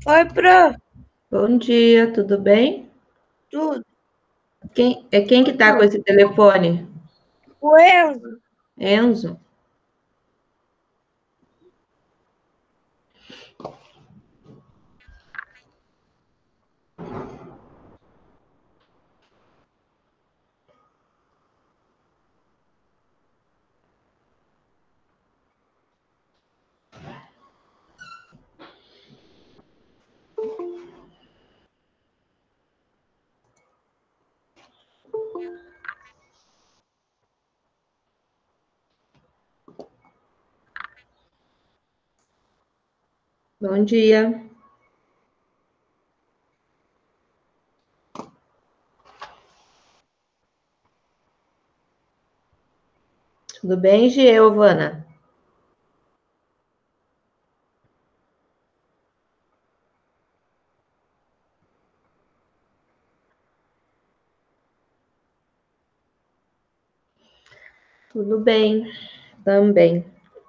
Oi, prof. Bom dia, tudo bem? Tudo. Quem que Oi, tá com prof. esse telefone? O Enzo. Enzo? Bom dia. Tudo bem, Giovana? Tudo bem, também.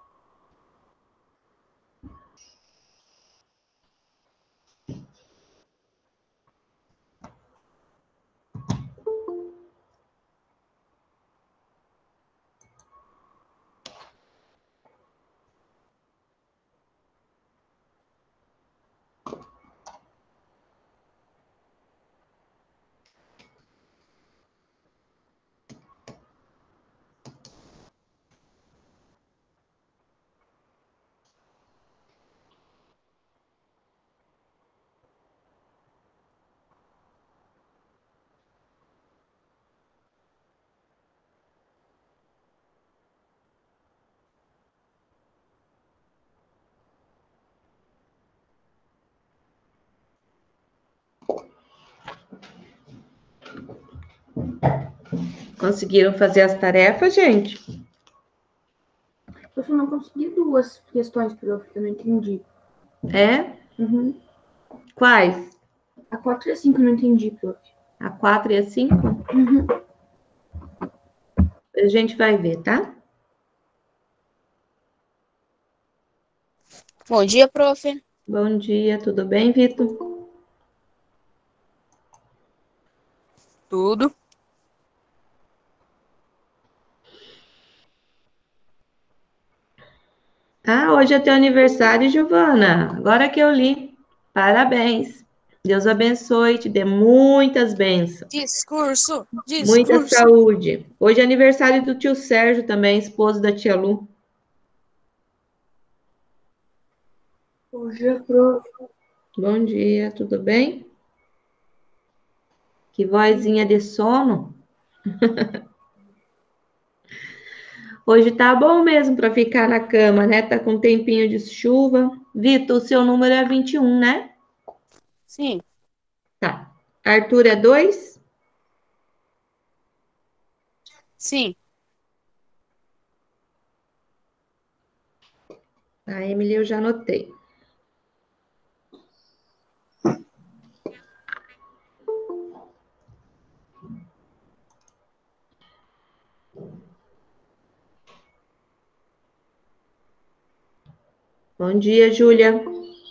Conseguiram fazer as tarefas, gente? Eu só não consegui duas questões, prof, que eu não entendi. É? Uhum. Quais? A 4 e a 5 eu não entendi, prof. A 4 e a 5? Uhum. A gente vai ver, tá? Bom dia, prof. Bom dia, tudo bem, Vitor? Tudo. Ah, hoje é teu aniversário, Giovana. Agora que eu li. Parabéns. Deus abençoe, te dê muitas bênçãos. Discurso. Muita Discurso. saúde. Hoje é aniversário do tio Sérgio também, esposo da tia Lu. Bom dia, prof. Bom dia, tudo bem? Que vozinha de sono. Hoje tá bom mesmo para ficar na cama, né? Tá com um tempinho de chuva. Vitor, o seu número é 21, né? Sim. Tá. Arthur é 2. Sim. A Emily eu já anotei. Bom dia, Júlia.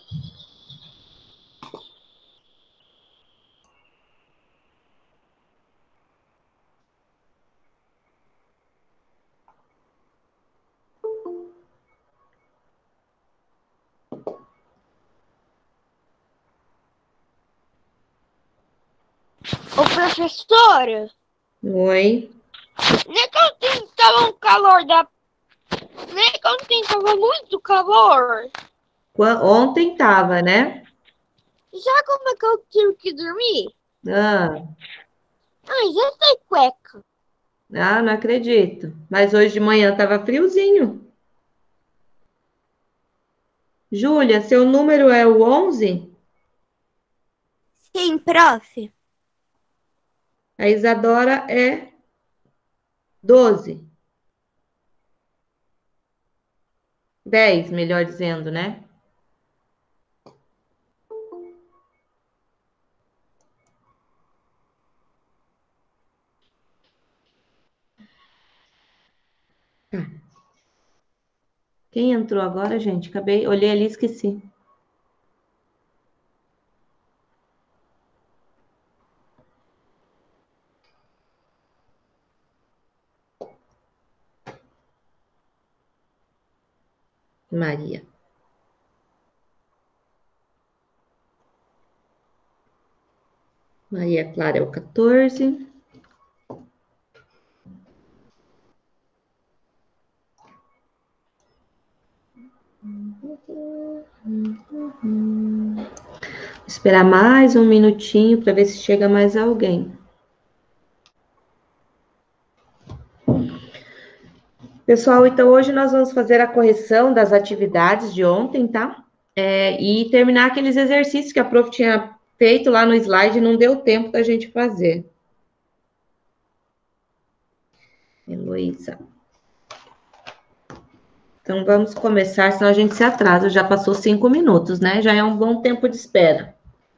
Ô, professora, Oi. nem que ontem tava um calor da... Nem que ontem tava muito calor. Ontem tava, né? Já como é que eu tive que dormir? Ah, Ai, já sei cueca. não acredito. Mas hoje de manhã tava friozinho. Júlia, seu número é o 11? Sim, prof. A Isadora é 12. 10, melhor dizendo, né? Quem entrou agora, gente? Acabei, olhei ali e esqueci. Maria. Maria Clara é o 14. Vou esperar mais um minutinho para ver se chega mais alguém. Pessoal, então hoje nós vamos fazer a correção das atividades de ontem, tá? E terminar aqueles exercícios que a prof tinha feito lá no slide e não deu tempo da gente fazer. Heloísa. Então vamos começar, senão a gente se atrasa. Já passou 5 minutos, né? Já é um bom tempo de espera.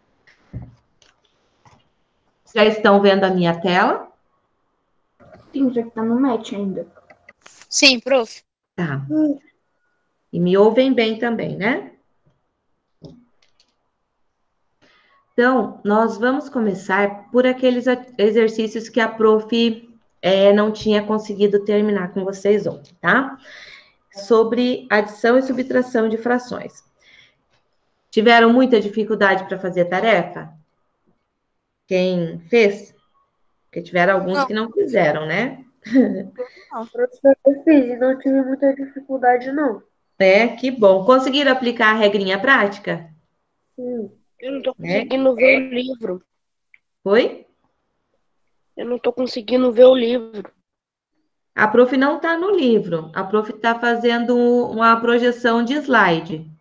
Já estão vendo a minha tela? Sim, já que tá no match ainda. Sim, prof. Tá. E me ouvem bem também, né? Então, nós vamos começar por aqueles exercícios que a prof não tinha conseguido terminar com vocês ontem, tá? Sobre adição e subtração de frações. Tiveram muita dificuldade para fazer a tarefa? Quem fez? Porque tiveram alguns que não fizeram, né? Não, professor, eu fiz e não tive muita dificuldade, não. Que bom. Conseguiram aplicar a regrinha prática? Sim. Eu não tô conseguindo ver o livro. Foi? Eu não tô conseguindo ver o livro. A prof não está no livro. A prof está fazendo uma projeção de slide.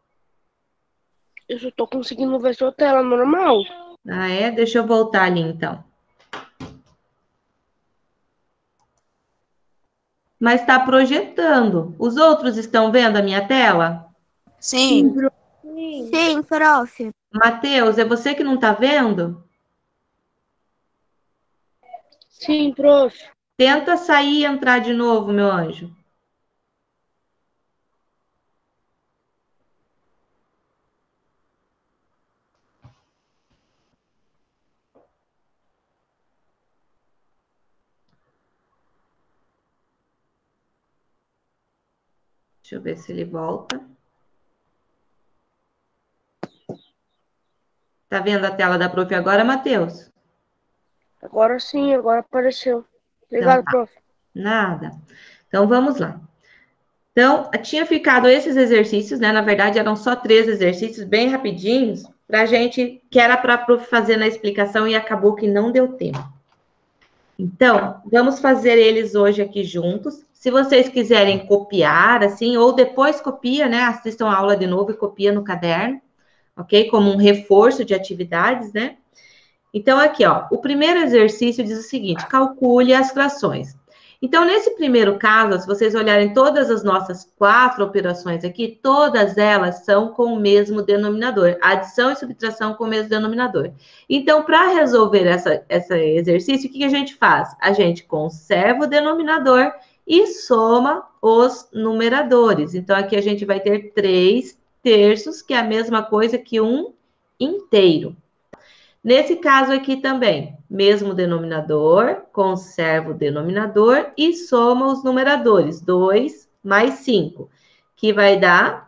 Eu só tô conseguindo ver sua tela normal. Ah, é? Deixa eu voltar ali, então. Mas está projetando. Os outros estão vendo a minha tela? Sim. Sim, prof. Matheus, é você que não está vendo? Sim, prof. Tenta sair e entrar de novo, meu anjo. Deixa eu ver se ele volta. Tá vendo a tela da prof agora, Matheus? Agora sim, agora apareceu. Obrigado, Então, tá. prof. Nada. Então, vamos lá. Então, tinha ficado esses exercícios, né? Na verdade, eram só 3 exercícios bem rapidinhos, pra gente, que era para a prof fazer na explicação e acabou que não deu tempo. Então, vamos fazer eles hoje aqui juntos. Se vocês quiserem copiar, assim, ou depois copia, né? Assistam a aula de novo e copia no caderno, ok? Como um reforço de atividades, né? Então, aqui, ó, o primeiro exercício diz o seguinte: calcule as frações. Então, nesse primeiro caso, se vocês olharem todas as nossas 4 operações aqui, todas elas são com o mesmo denominador. Adição e subtração com o mesmo denominador. Então, para resolver esse exercício, o que a gente faz? A gente conserva o denominador e soma os numeradores. Então, aqui a gente vai ter 3 terços, que é a mesma coisa que um inteiro. Nesse caso aqui também, mesmo denominador, conserva o denominador e soma os numeradores, 2 mais 5, que vai dar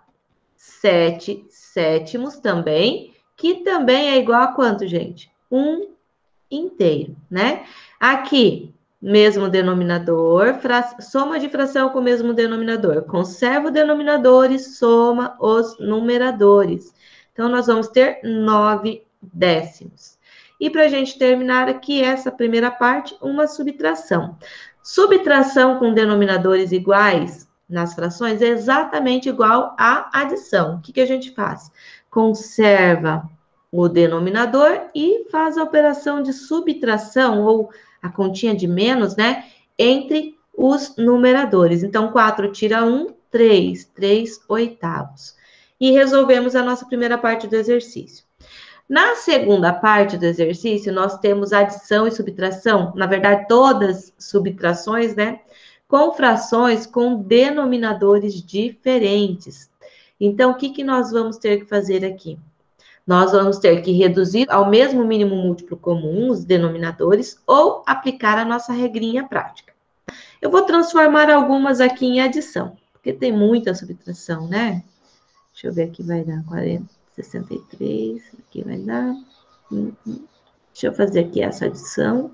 7 sétimos também, que também é igual a quanto, gente? 1 inteiro, né? Aqui, mesmo denominador, soma de fração com o mesmo denominador, conserva o denominador e soma os numeradores. Então, nós vamos ter 9 décimos. E para a gente terminar aqui essa primeira parte, uma subtração. Subtração com denominadores iguais nas frações é exatamente igual à adição. O que a gente faz? Conserva o denominador e faz a operação de subtração, ou a continha de menos, né? Entre os numeradores. Então, 4 tira 1, 3 oitavos. E resolvemos a nossa primeira parte do exercício. Na segunda parte do exercício, nós temos adição e subtração, na verdade, todas subtrações, né? Com frações com denominadores diferentes. Então, o que nós vamos ter que fazer aqui? Nós vamos ter que reduzir ao mesmo mínimo múltiplo comum os denominadores ou aplicar a nossa regrinha prática. Eu vou transformar algumas aqui em adição, porque tem muita subtração, né? Deixa eu ver aqui, vai dar 40, 63, aqui vai dar... Deixa eu fazer aqui essa adição.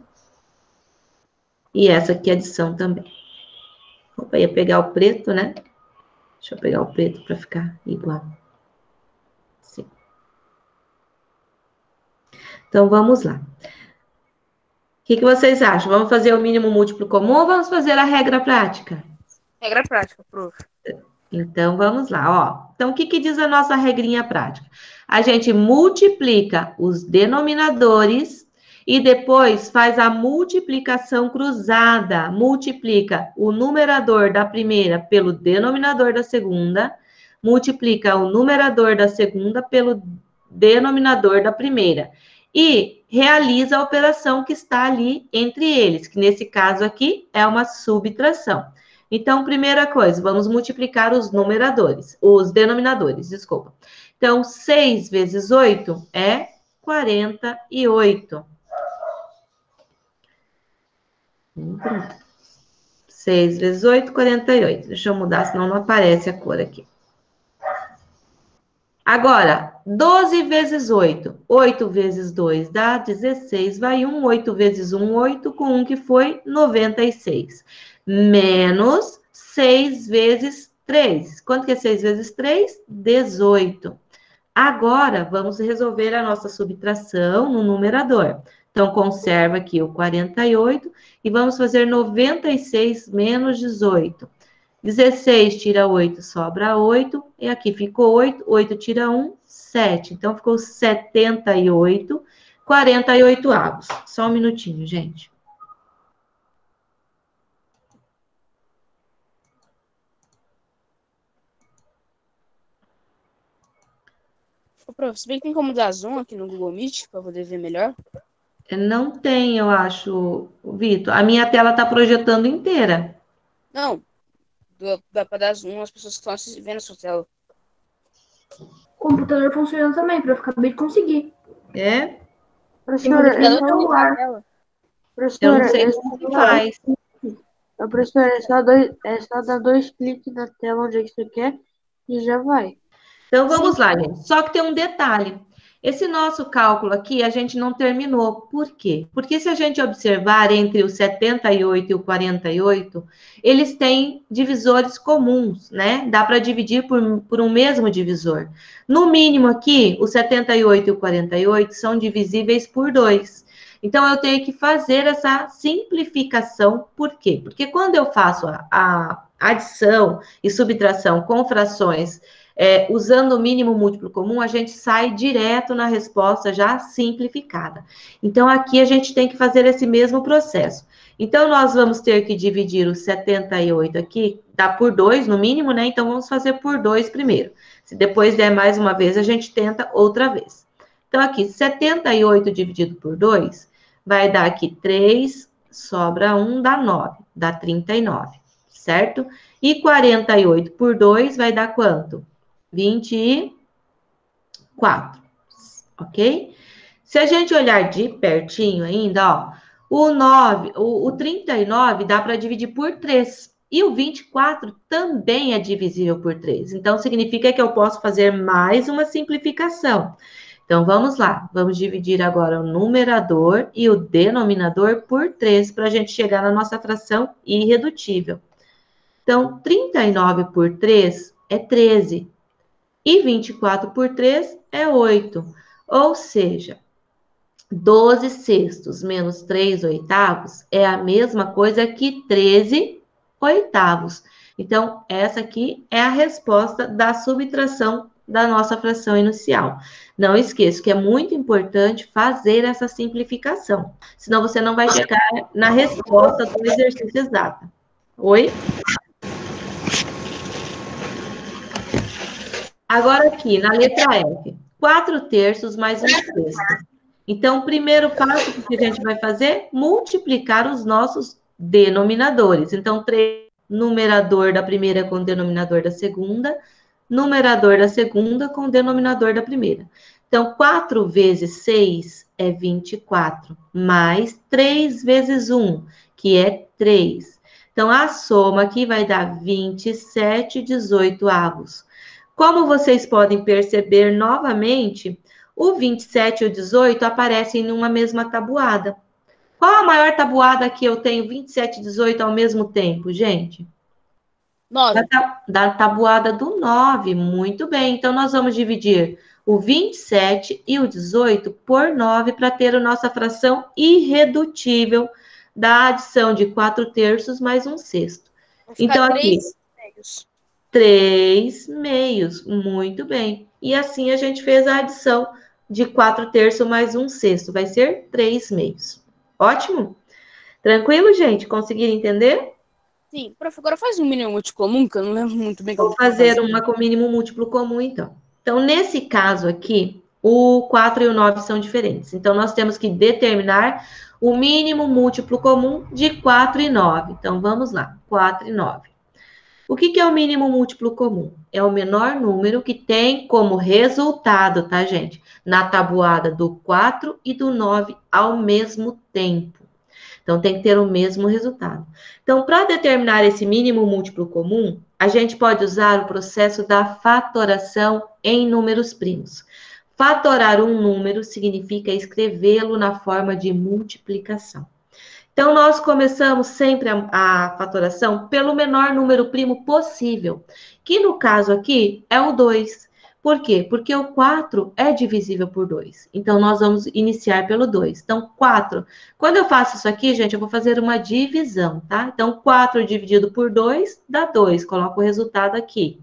E essa aqui é adição também. Opa, ia pegar o preto, né? Deixa eu pegar o preto para ficar igual. Sim. Então, vamos lá. O que vocês acham? Vamos fazer o mínimo múltiplo comum ou vamos fazer a regra prática? Regra prática, prof. Então, vamos lá, ó. Então, o que diz a nossa regrinha prática? A gente multiplica os denominadores e depois faz a multiplicação cruzada. Multiplica o numerador da primeira pelo denominador da segunda, multiplica o numerador da segunda pelo denominador da primeira. E realiza a operação que está ali entre eles, que nesse caso aqui é uma subtração. Então, primeira coisa, vamos multiplicar os denominadores, desculpa. Então, 6 vezes 8 é 48. 6 vezes 8, 48. Deixa eu mudar, senão não aparece a cor aqui. Agora, 12 vezes 8. 8 vezes 2 dá 16, vai 1. 8 vezes 1, 8, com 1 que foi 96. Menos 6 vezes 3. Quanto que é 6 vezes 3? 18. Agora, vamos resolver a nossa subtração no numerador. Então, conserva aqui o 48 e vamos fazer 96 menos 18. 16 tira 8, sobra 8. E aqui ficou 8. 8 tira 1, 7. Então, ficou 78, 48 avos. Só um minutinho, gente. Ô, prof, se bem que tem como dar zoom aqui no Google Meet para poder ver melhor? Não tem, eu acho, Vitor. A minha tela está projetando inteira. Não, dá para dar zoom às pessoas que estão vendo a sua tela. O computador funciona também, para eu acabei de conseguir. É? Professora, Tem é que só, celular. Eu não professora, sei é como que só, faz. professora, é só dar 2 cliques na tela onde é que você quer e já vai. Então, vamos lá, gente. Só que tem um detalhe. Esse nosso cálculo aqui, a gente não terminou. Por quê? Porque se a gente observar entre o 78 e o 48, eles têm divisores comuns, né? Dá para dividir por um mesmo divisor. No mínimo aqui, o 78 e o 48 são divisíveis por 2. Então, eu tenho que fazer essa simplificação. Por quê? Porque quando eu faço a adição e subtração com frações usando o mínimo múltiplo comum, a gente sai direto na resposta já simplificada. Então, aqui a gente tem que fazer esse mesmo processo. Então, nós vamos ter que dividir o 78 aqui, dá por 2 no mínimo, né? Então, vamos fazer por 2 primeiro. Se depois der mais uma vez, a gente tenta outra vez. Então, aqui, 78 dividido por 2, vai dar aqui 3, sobra 1, dá 9, dá 39, certo? E 48 por 2 vai dar quanto? 24, ok? Se a gente olhar de pertinho ainda, ó, o 39 dá para dividir por 3. E o 24 também é divisível por 3. Então, significa que eu posso fazer mais uma simplificação. Então, vamos lá. Vamos dividir agora o numerador e o denominador por 3 para a gente chegar na nossa fração irredutível. Então, 39 por 3 é 13. E 24 por 3 é 8. Ou seja, 12 sextos menos 3 oitavos é a mesma coisa que 13 oitavos. Então, essa aqui é a resposta da subtração da nossa fração inicial. Não esqueça que é muito importante fazer essa simplificação, senão você não vai chegar na resposta do exercício exato. Oi? Agora aqui, na letra F, 4 terços mais 1 sexto. Então, o primeiro passo que a gente vai fazer, multiplicar os nossos denominadores. Então, 3, numerador da primeira com denominador da segunda, numerador da segunda com denominador da primeira. Então, 4 vezes 6 é 24, mais 3 vezes 1, que é 3. Então, a soma aqui vai dar 27/18. Como vocês podem perceber novamente, o 27 e o 18 aparecem numa mesma tabuada. Qual a maior tabuada que eu tenho 27 e 18 ao mesmo tempo, gente? 9. Da tabuada do 9. Muito bem. Então, nós vamos dividir o 27 e o 18 por 9 para ter a nossa fração irredutível da adição de 4/3 mais 1/6. Vai ficar Então, aqui, 3 meios. 3 meios. Muito bem. E assim a gente fez a adição de 4/3 mais 1/6. Vai ser 3 meios. Ótimo? Tranquilo, gente? Conseguiram entender? Sim, prof, agora faz um mínimo múltiplo comum, que eu não lembro muito bem como Vou que eu fazer fazia. uma com mínimo múltiplo comum, então. Então, nesse caso aqui, o 4 e o 9 são diferentes. Então, nós temos que determinar o mínimo múltiplo comum de 4 e 9. Então, vamos lá. 4 e 9. O que é o mínimo múltiplo comum? É o menor número que tem como resultado, tá, gente? Na tabuada do 4 e do 9 ao mesmo tempo. Então, tem que ter o mesmo resultado. Então, para determinar esse mínimo múltiplo comum, a gente pode usar o processo da fatoração em números primos. Fatorar um número significa escrevê-lo na forma de multiplicação. Então, nós começamos sempre a fatoração pelo menor número primo possível, que no caso aqui é o 2. Por quê? Porque o 4 é divisível por 2. Então, nós vamos iniciar pelo 2. Então, 4. Quando eu faço isso aqui, gente, eu vou fazer uma divisão, tá? Então, 4 dividido por 2 dá 2. Coloco o resultado aqui.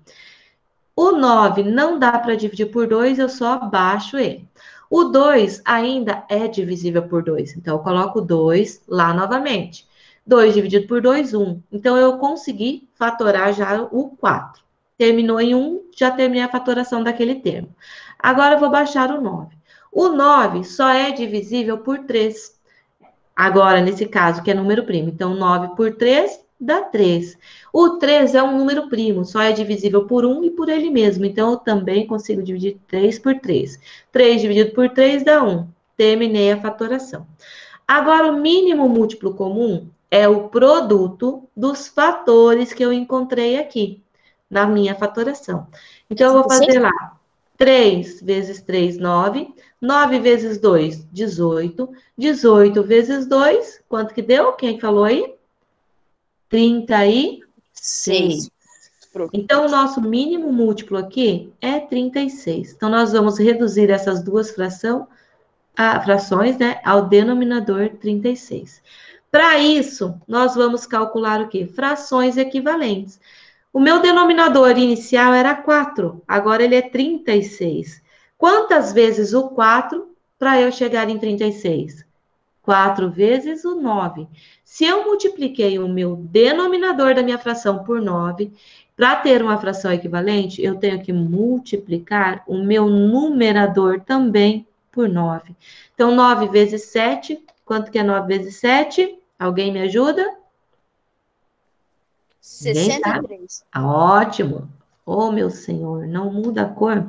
O 9 não dá para dividir por 2, eu só baixo ele. O 2 ainda é divisível por 2, então eu coloco 2 lá novamente. 2 dividido por 2, 1. Então, eu consegui fatorar já o 4. Terminou em 1, já terminei a fatoração daquele termo. Agora, eu vou baixar o 9. O 9 só é divisível por 3. Agora, nesse caso, que é número primo. Então, 9 por 3 dá 3. O 3 é um número primo, só é divisível por 1 e por ele mesmo. Então, eu também consigo dividir 3 por 3. 3 dividido por 3 dá 1. Terminei a fatoração. Agora, o mínimo múltiplo comum é o produto dos fatores que eu encontrei aqui, na minha fatoração. Então, eu vou fazer lá 3 vezes 3, 9. 9 vezes 2, 18. 18 vezes 2, quanto que deu? Quem falou aí? 36. 6. Então, o nosso mínimo múltiplo aqui é 36. Então, nós vamos reduzir essas duas frações, né, ao denominador 36. Para isso, nós vamos calcular o quê? Frações equivalentes. O meu denominador inicial era 4, agora ele é 36. Quantas vezes o 4 para eu chegar em 36? 4 vezes o 9. Se eu multipliquei o meu denominador da minha fração por 9, para ter uma fração equivalente, eu tenho que multiplicar o meu numerador também por 9. Então, 9 vezes 7, quanto que é 9 vezes 7? Alguém me ajuda? 63. Ótimo. Oh, meu senhor, não muda a cor.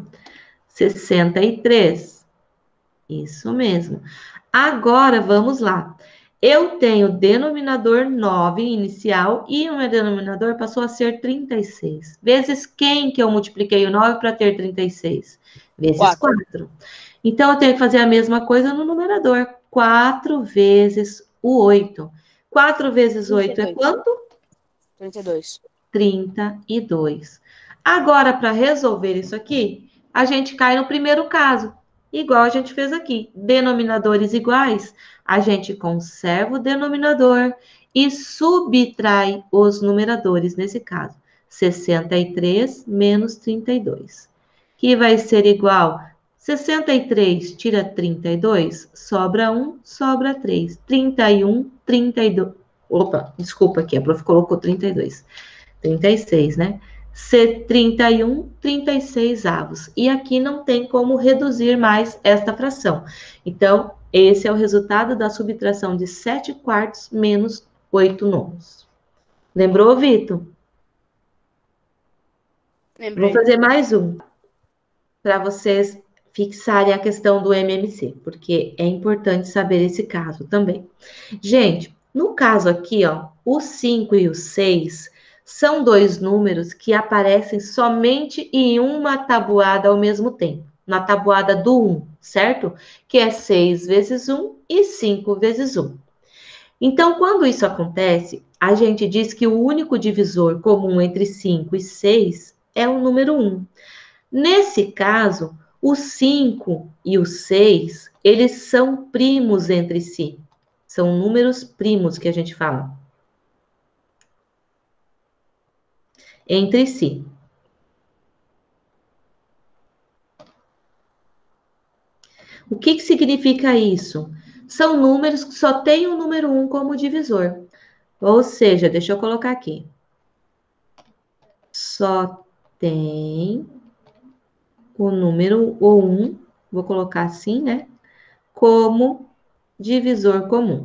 63. Isso mesmo. Agora, vamos lá. Eu tenho denominador 9 inicial e o meu denominador passou a ser 36. Vezes quem que eu multipliquei o 9 para ter 36? Vezes 4. Então, eu tenho que fazer a mesma coisa no numerador. 4 vezes o 8. 4 vezes 8 é quanto? 32. 32. Agora, para resolver isso aqui, a gente cai no primeiro caso, igual a gente fez aqui. Denominadores iguais, a gente conserva o denominador e subtrai os numeradores, nesse caso. 63 menos 32, que vai ser igual 63 tira 32, sobra 1, sobra 3. 31, 32. Opa, desculpa aqui, a prof colocou 32. 36, né? 31, 36 avos. E aqui não tem como reduzir mais esta fração. Então, esse é o resultado da subtração de 7 quartos menos 8 nonos. Lembrou, Vitor? Lembrei. Vou fazer mais um, para vocês fixarem a questão do MMC, porque é importante saber esse caso também. Gente, no caso aqui, ó, o 5 e o 6 são dois números que aparecem somente em uma tabuada ao mesmo tempo. Na tabuada do 1, certo? Que é 6 vezes 1 e 5 vezes 1. Então, quando isso acontece, a gente diz que o único divisor comum entre 5 e 6 é o número 1. Nesse caso, o 5 e o 6, eles são primos entre si. São números primos que a gente fala. Entre si. O que significa isso? São números que só têm o número 1 como divisor. Ou seja, deixa eu colocar aqui. Só tem o número 1, vou colocar assim, né? Como divisor comum.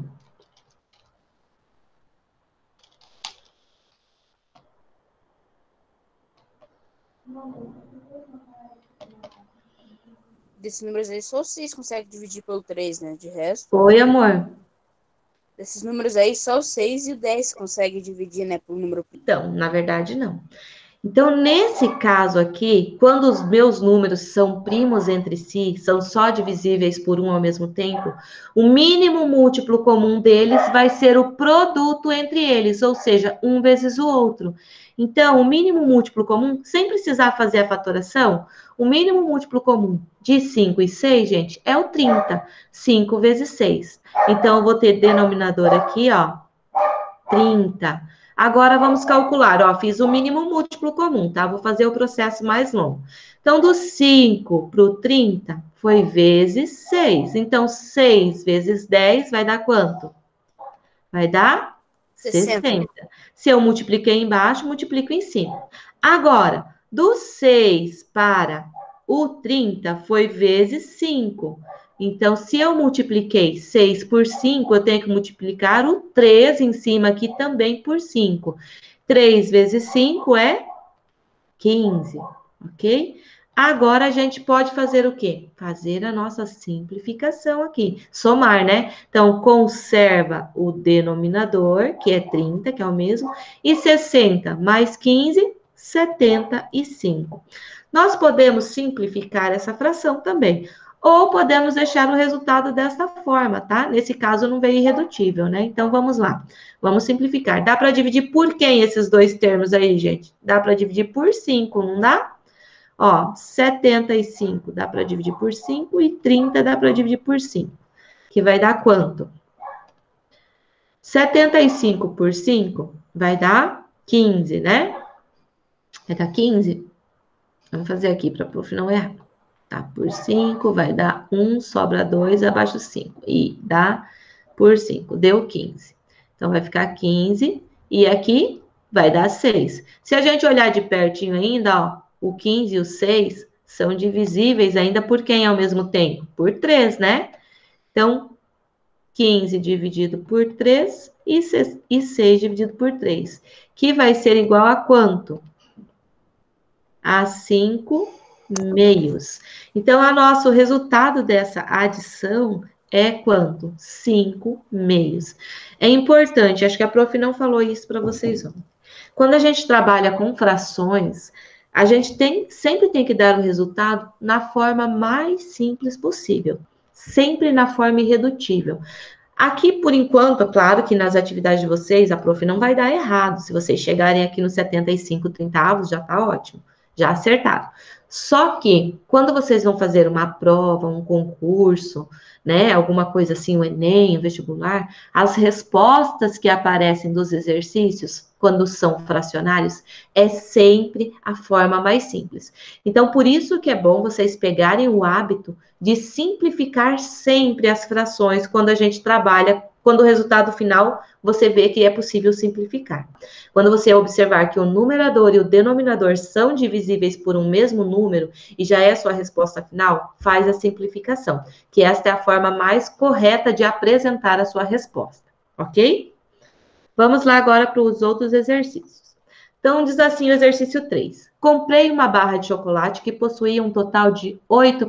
Desses números aí, só 6 consegue dividir pelo 3, né? De resto. Oi, amor. Desses números aí, só o 6 e o 10 consegue dividir, né? Pelo número. Então, na verdade, não. Então, nesse caso aqui, quando os meus números são primos entre si, são só divisíveis por 1 ao mesmo tempo, o mínimo múltiplo comum deles vai ser o produto entre eles, ou seja, um vezes o outro. Então, o mínimo múltiplo comum, sem precisar fazer a fatoração, o mínimo múltiplo comum de 5 e 6, gente, é o 30. 5 vezes 6. Então, eu vou ter denominador aqui, ó, 30. Agora, vamos calcular, ó, fiz o mínimo múltiplo comum, tá? Vou fazer o processo mais longo. Então, do 5 para o 30, foi vezes 6. Então, 6 vezes 10 vai dar quanto? Vai dar 60. Se eu multipliquei embaixo, multiplico em cima. Agora, do 6 para o 30, foi vezes 5. Então, se eu multipliquei 6 por 5, eu tenho que multiplicar o 3 em cima aqui também por 5. 3 vezes 5 é 15, ok? Agora, a gente pode fazer o quê? Fazer a nossa simplificação aqui. Somar, né? Então, conserva o denominador, que é 30, que é o mesmo, e 60 mais 15, 75. Nós podemos simplificar essa fração também. Ou podemos deixar o resultado dessa forma, tá? Nesse caso, não veio irredutível, né? Então, vamos lá. Vamos simplificar. Dá para dividir por quem esses dois termos aí, gente? Dá para dividir por 5, não dá? Ó, 75 dá para dividir por 5 e 30 dá para dividir por 5. Que vai dar quanto? 75 por 5 vai dar 15, né? Vai dar 15? Vamos fazer aqui para o prof não errar. Tá, por 5 vai dar 1, sobra 2, abaixo 5. E dá por 5, deu 15. Então, vai ficar 15 e aqui vai dar 6. Se a gente olhar de pertinho ainda, ó, o 15 e o 6 são divisíveis ainda por quem ao mesmo tempo? Por 3, né? Então, 15 dividido por 3 e 6 dividido por 3. Que vai ser igual a quanto? A 5 meios. Então, o nosso resultado dessa adição é quanto? 5 meios. É importante, acho que a prof não falou isso para vocês ontem. Quando a gente trabalha com frações, a gente sempre tem que dar o resultado na forma mais simples possível. Sempre na forma irredutível. Aqui, por enquanto, é claro que nas atividades de vocês, a prof não vai dar errado. Se vocês chegarem aqui nos 75 trintaavos, já tá ótimo. Já acertaram. Só que, quando vocês vão fazer uma prova, um concurso, né, alguma coisa assim, o Enem, o vestibular, as respostas que aparecem dos exercícios, quando são fracionários, é sempre a forma mais simples. Então, por isso que é bom vocês pegarem o hábito de simplificar sempre as frações quando a gente trabalha, quando o resultado final você vê que é possível simplificar. Quando você observar que o numerador e o denominador são divisíveis por um mesmo número e já é a sua resposta final, faz a simplificação, que esta é a forma mais correta de apresentar a sua resposta, ok? Vamos lá agora para os outros exercícios. Então, diz assim o exercício 3. Comprei uma barra de chocolate que possuía um total de 8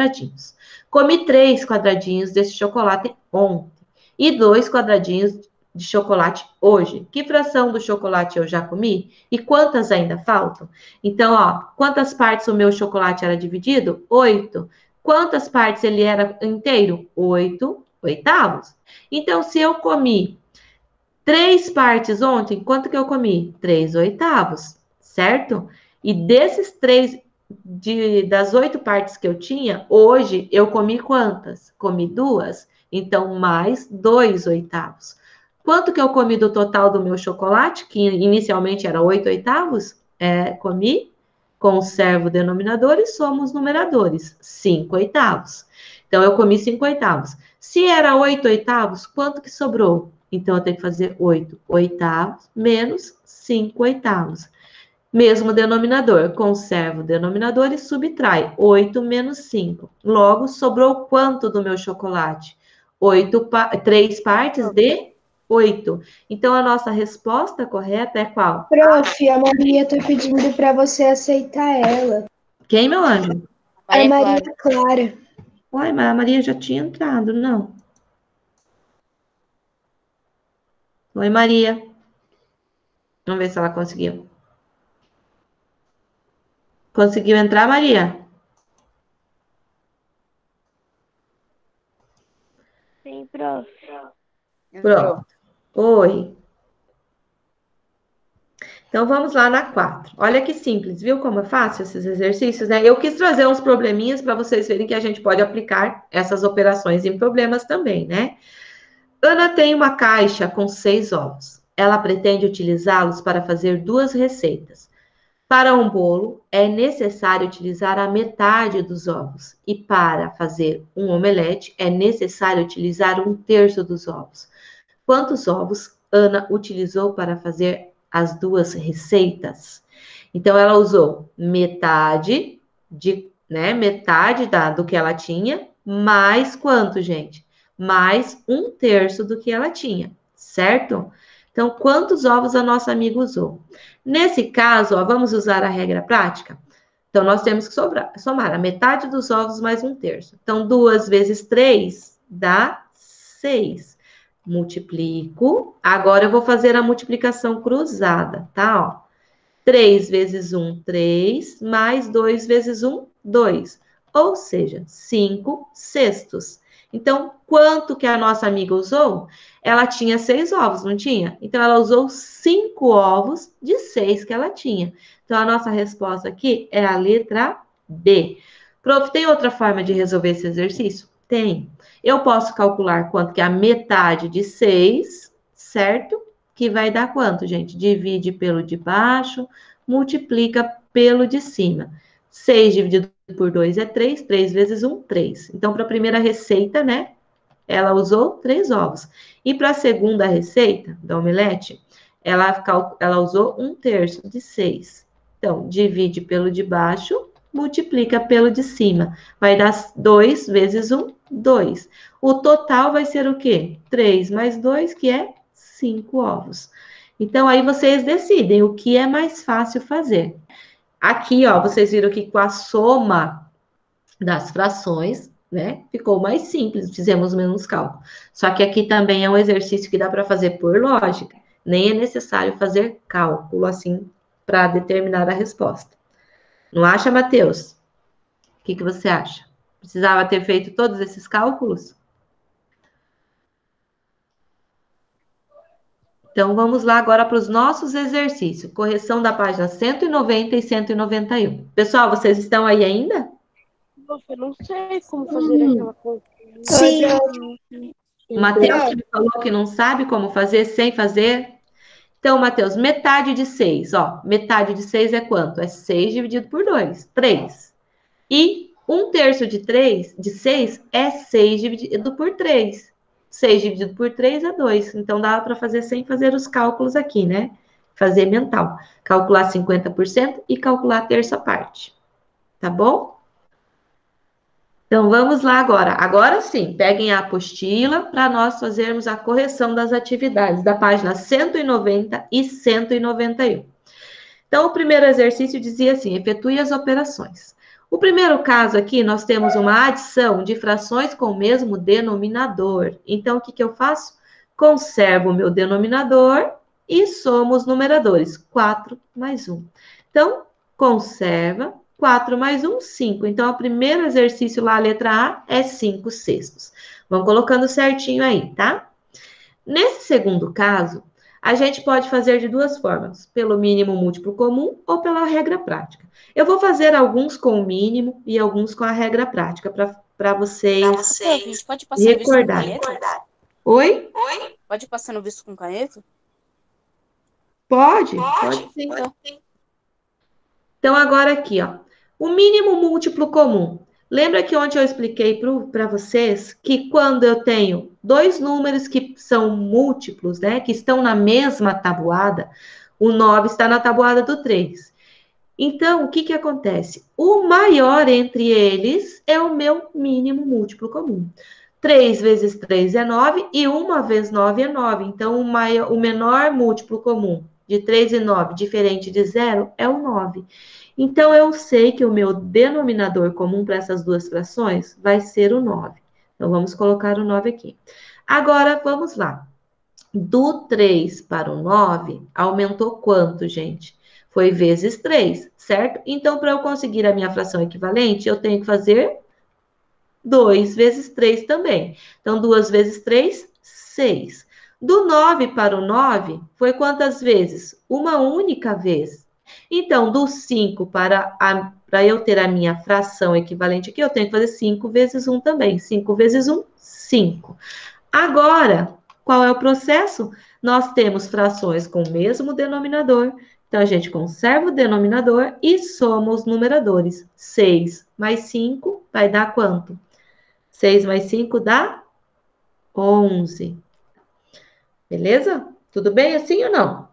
quadradinhos. Comi 3 quadradinhos desse chocolate ontem e 2 quadradinhos de chocolate hoje? Que fração do chocolate eu já comi? E quantas ainda faltam? Então, ó, quantas partes o meu chocolate era dividido? 8. Quantas partes ele era inteiro? 8 oitavos. Então, se eu comi 3 partes ontem, quanto que eu comi? 3 oitavos, certo? E desses 3, das 8 partes que eu tinha, hoje eu comi quantas? Comi 2, então mais 2 oitavos. Quanto que eu comi do total do meu chocolate, que inicialmente era 8 oitavos? Comi, conservo o denominador e somos numeradores, 5 oitavos. Então, eu comi 5 oitavos. Se era 8 oitavos, quanto que sobrou? Então, eu tenho que fazer 8 oitavos menos 5 oitavos. Mesmo denominador, conservo o denominador e subtrai 8 menos 5. Logo, sobrou quanto do meu chocolate? 3 partes de 8. Então, a nossa resposta correta é qual? Prof, a Maria tá pedindo para você aceitar ela. Quem, meu anjo? A Maria Clara. Uai, mas a Maria já tinha entrado, não? Oi, Maria. Vamos ver se ela conseguiu. Conseguiu entrar, Maria? Sim, prof. Pronto. Oi. Então, vamos lá na 4. Olha que simples, viu como é fácil esses exercícios, né? Eu quis trazer uns probleminhas para vocês verem que a gente pode aplicar essas operações em problemas também, né? Ana tem uma caixa com 6 ovos. Ela pretende utilizá-los para fazer 2 receitas. Para um bolo, é necessário utilizar a metade dos ovos. E para fazer um omelete, é necessário utilizar 1/3 dos ovos. Quantos ovos Ana utilizou para fazer as 2 receitas? Então, ela usou metade do que ela tinha, mais quanto, gente? Mais 1/3 do que ela tinha, certo? Então, quantos ovos a nossa amiga usou? Nesse caso, ó, vamos usar a regra prática? Então, nós temos que somar a metade dos ovos mais 1/3. Então, 2 vezes 3 dá 6. Multiplico. Agora, eu vou fazer a multiplicação cruzada, tá? Ó. 3 vezes 1, 3, mais 2 vezes 1, 2. Ou seja, 5 sextos. Então, quanto que a nossa amiga usou? Ela tinha 6 ovos, não tinha? Então, ela usou 5 ovos de 6 que ela tinha. Então, a nossa resposta aqui é a letra B. Prof, tem outra forma de resolver esse exercício? Tem. Eu posso calcular quanto que é a metade de 6, certo? Que vai dar quanto, gente? Divide pelo de baixo, multiplica pelo de cima. 6 dividido por 2 é 3, 3 vezes 1, 3. Então, para a primeira receita, né, ela usou 3 ovos. E para a segunda receita, da omelete, ela usou 1/3 de 6. Então, divide pelo de baixo, multiplica pelo de cima. Vai dar 2 vezes 1, 2. O total vai ser o quê? 3 mais 2, que é 5 ovos. Então, aí vocês decidem o que é mais fácil fazer. Aqui, ó, vocês viram que com a soma das frações, né, ficou mais simples, fizemos menos cálculo. Só que aqui também é um exercício que dá para fazer por lógica. Nem é necessário fazer cálculo, assim, para determinar a resposta. Não acha, Matheus? O que você acha? Precisava ter feito todos esses cálculos? Então, vamos lá agora para os nossos exercícios. Correção da página 190 e 191. Pessoal, vocês estão aí ainda? Eu não sei como fazer aquela conta. Sim. O Matheus que me falou que não sabe como fazer sem fazer. Então, Matheus, metade de 6, ó. Metade de 6 é quanto? É 6 dividido por 2, 3. E 1/3 de 6 é 6 dividido por 3. 6 dividido por 3 é 2. Então, dá para fazer sem fazer os cálculos aqui, né? Fazer mental. Calcular 50% e calcular a terça parte. Tá bom? Então, vamos lá agora. Agora sim, peguem a apostila para nós fazermos a correção das atividades da página 190 e 191. Então, o primeiro exercício dizia assim, efetue as operações. O primeiro caso aqui, nós temos uma adição de frações com o mesmo denominador. Então, o que eu faço? conservo o meu denominador e somo os numeradores. 4 mais 1. Então, conserva, 4 mais 1, 5. Então, o primeiro exercício lá, a letra A, é 5 sextos. Vamos colocando certinho aí, tá? Nesse segundo caso, a gente pode fazer de duas formas, pelo mínimo múltiplo comum ou pela regra prática. Eu vou fazer alguns com o mínimo e alguns com a regra prática, para vocês Prof, a gente pode passar no visto com recordarem. caneta? Oi? Pode passar no visto com caneta? Pode sim. Então, agora aqui, ó. O mínimo múltiplo comum. Lembra que ontem eu expliquei para vocês que quando eu tenho dois números que são múltiplos, né? Que estão na mesma tabuada, o 9 está na tabuada do 3. Então, o que acontece? O maior entre eles é o meu mínimo múltiplo comum. 3 vezes 3 é 9 e 1 vezes 9 é 9. Então, o menor múltiplo comum de 3 e 9, diferente de 0, é o 9. Então, eu sei que o meu denominador comum para essas duas frações vai ser o 9. Então, vamos colocar o 9 aqui. Agora, vamos lá. Do 3 para o 9, aumentou quanto, gente? Foi vezes 3, certo? Então, para eu conseguir a minha fração equivalente, eu tenho que fazer 2 vezes 3 também. Então, 2 vezes 3, 6. Do 9 para o 9, foi quantas vezes? Uma única vez. Então, do 5 para eu ter a minha fração equivalente aqui, eu tenho que fazer 5 vezes 1 também. 5 vezes 1, 5. Agora, qual é o processo? Nós temos frações com o mesmo denominador. Então, a gente conserva o denominador e soma os numeradores. 6 mais 5 vai dar quanto? 6 mais 5 dá 11. Beleza? Tudo bem assim ou não?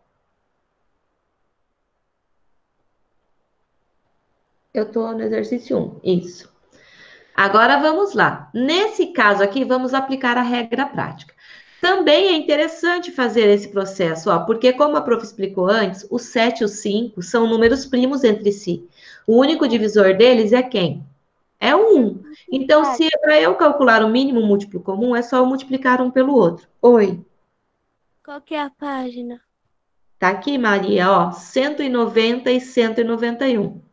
Eu estou no exercício 1. Isso. Agora, vamos lá. Nesse caso aqui, vamos aplicar a regra prática. Também é interessante fazer esse processo, ó, porque como a prof explicou antes, o 7 e o 5 são números primos entre si. O único divisor deles é quem? É o 1. Então, se para eu calcular o mínimo múltiplo comum, é só eu multiplicar um pelo outro. Oi. Qual que é a página? Tá aqui, Maria, ó, 190 e 191.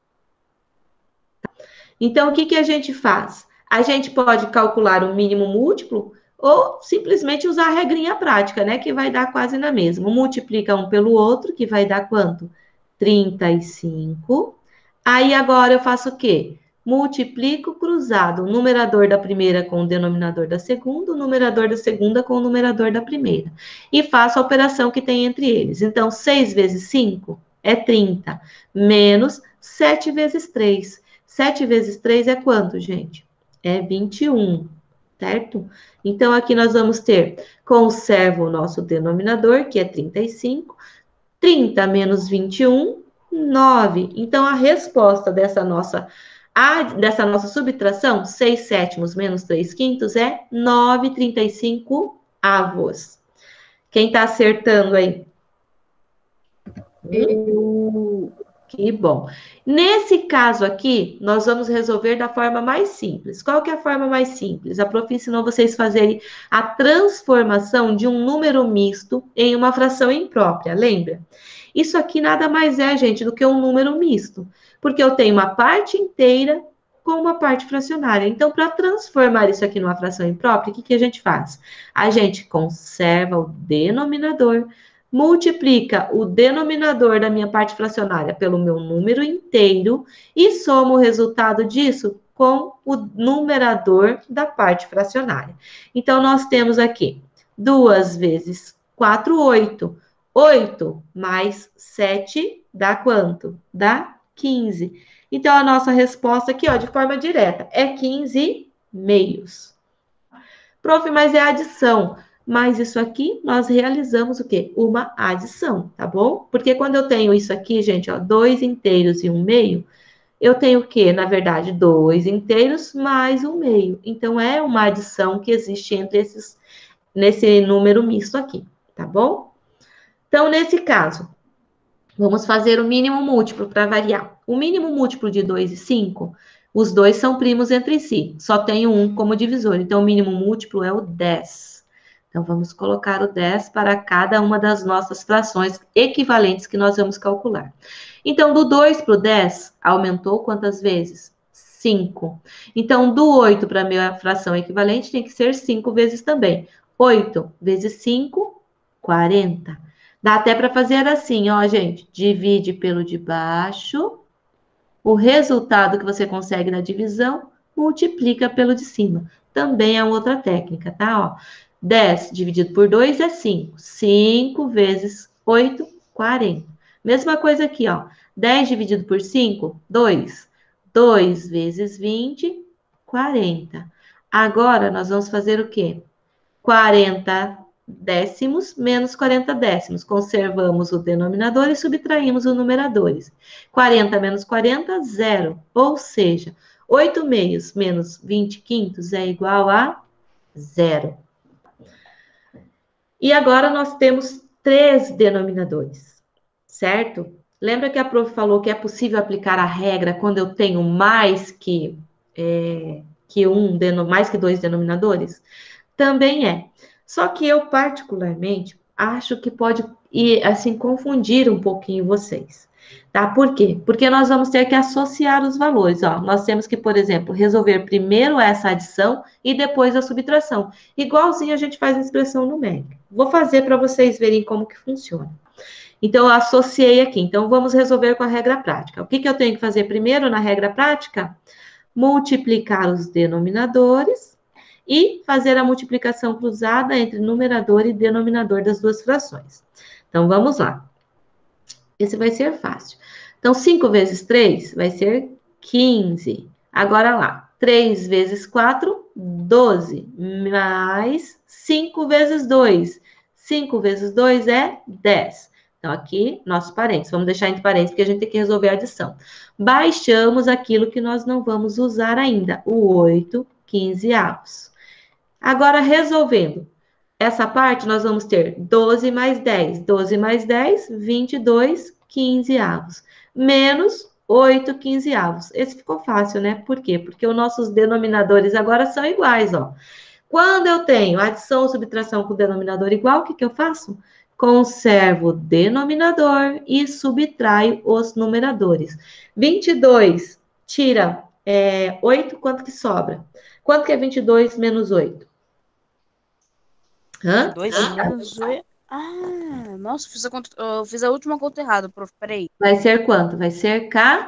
Então, o que a gente faz? A gente pode calcular o mínimo múltiplo ou simplesmente usar a regrinha prática, né? Que vai dar quase na mesma. Multiplica um pelo outro, que vai dar quanto? 35. Aí, agora, eu faço o quê? Multiplico cruzado o numerador da primeira com o denominador da segunda, o numerador da segunda com o numerador da primeira. E faço a operação que tem entre eles. Então, 6 vezes 5 é 30, menos 7 vezes 3. 7 vezes 3 é quanto, gente? É 21, certo? Então, aqui nós vamos ter, conserva o nosso denominador, que é 35. 30 menos 21, 9. Então, a resposta dessa nossa subtração, 6 sétimos menos 3 quintos, é 9,35 avos. Quem está acertando aí? Que bom. Nesse caso aqui, nós vamos resolver da forma mais simples. Qual que é a forma mais simples? A prof ensinou vocês fazerem a transformação de um número misto em uma fração imprópria, lembra? Isso aqui nada mais é, gente, do que um número misto, porque eu tenho uma parte inteira com uma parte fracionária. Então, para transformar isso aqui numa fração imprópria, o que a gente faz? A gente conserva o denominador, multiplica o denominador da minha parte fracionária pelo meu número inteiro e soma o resultado disso com o numerador da parte fracionária. Então, nós temos aqui 2 vezes 4, 8. 8 mais 7 dá quanto? Dá 15. Então, a nossa resposta aqui, ó, de forma direta, é 15 meios. Prof, mas é adição. Mas isso aqui, nós realizamos o quê? Uma adição, tá bom? Porque quando eu tenho isso aqui, gente, ó, 2 inteiros e 1 meio, eu tenho o quê? Na verdade, 2 inteiros mais 1 meio. Então, é uma adição que existe entre nesse número misto aqui, tá bom? Então, nesse caso, vamos fazer o mínimo múltiplo para variar. O mínimo múltiplo de 2 e 5, os dois são primos entre si. Só tenho um como divisor. Então, o mínimo múltiplo é o 10. Então, vamos colocar o 10 para cada uma das nossas frações equivalentes que nós vamos calcular. Então, do 2 para o 10, aumentou quantas vezes? 5. Então, do 8 para a minha fração equivalente, tem que ser 5 vezes também. 8 vezes 5, 40. Dá até para fazer assim, ó, gente. Divide pelo de baixo. O resultado que você consegue na divisão, multiplica pelo de cima. Também é outra técnica, tá? Ó, 10 dividido por 2 é 5. 5 vezes 8, 40. Mesma coisa aqui, ó. 10 dividido por 5, 2. 2 vezes 20, 40. Agora, nós vamos fazer o quê? 40 décimos menos 40 décimos. Conservamos o denominador e subtraímos os numeradores. 40 menos 40, 0. Ou seja, 8 meios menos 20 quintos é igual a 0. E agora nós temos 3 denominadores, certo? Lembra que a prof falou que é possível aplicar a regra quando eu tenho mais que mais que 2 denominadores? Também é. Só que eu, particularmente, acho que pode assim, confundir um pouquinho vocês. Tá? Por quê? Porque nós vamos ter que associar os valores. Ó. Nós temos que, por exemplo, resolver primeiro essa adição e depois a subtração. Igualzinho a gente faz a expressão numérica. Vou fazer para vocês verem como que funciona. Então, eu associei aqui. Então, vamos resolver com a regra prática. O que eu tenho que fazer primeiro na regra prática? Multiplicar os denominadores e fazer a multiplicação cruzada entre numerador e denominador das duas frações. Então, vamos lá. Esse vai ser fácil. Então, 5 vezes 3 vai ser 15. Agora lá, 3 vezes 4, 12. Mais 5 vezes 2. 5 vezes 2 é 10. Então, aqui, nossos parênteses. Vamos deixar entre parênteses, porque a gente tem que resolver a adição. Baixamos aquilo que nós não vamos usar ainda, o 8 quinzeavos. Agora, resolvendo essa parte, nós vamos ter 12 mais 10. 12 mais 10, 22 quinzeavos. Menos 8 quinzeavos. Esse ficou fácil, né? Por quê? Porque os nossos denominadores agora são iguais, ó. Quando eu tenho adição ou subtração com denominador igual, o que eu faço? Conservo o denominador e subtraio os numeradores. 22 tira 8, quanto que sobra? Quanto que é 22 menos 8? Hã? 2 menos 8. Nossa, eu fiz a última conta errada, prof. Peraí. Vai ser quanto? Vai ser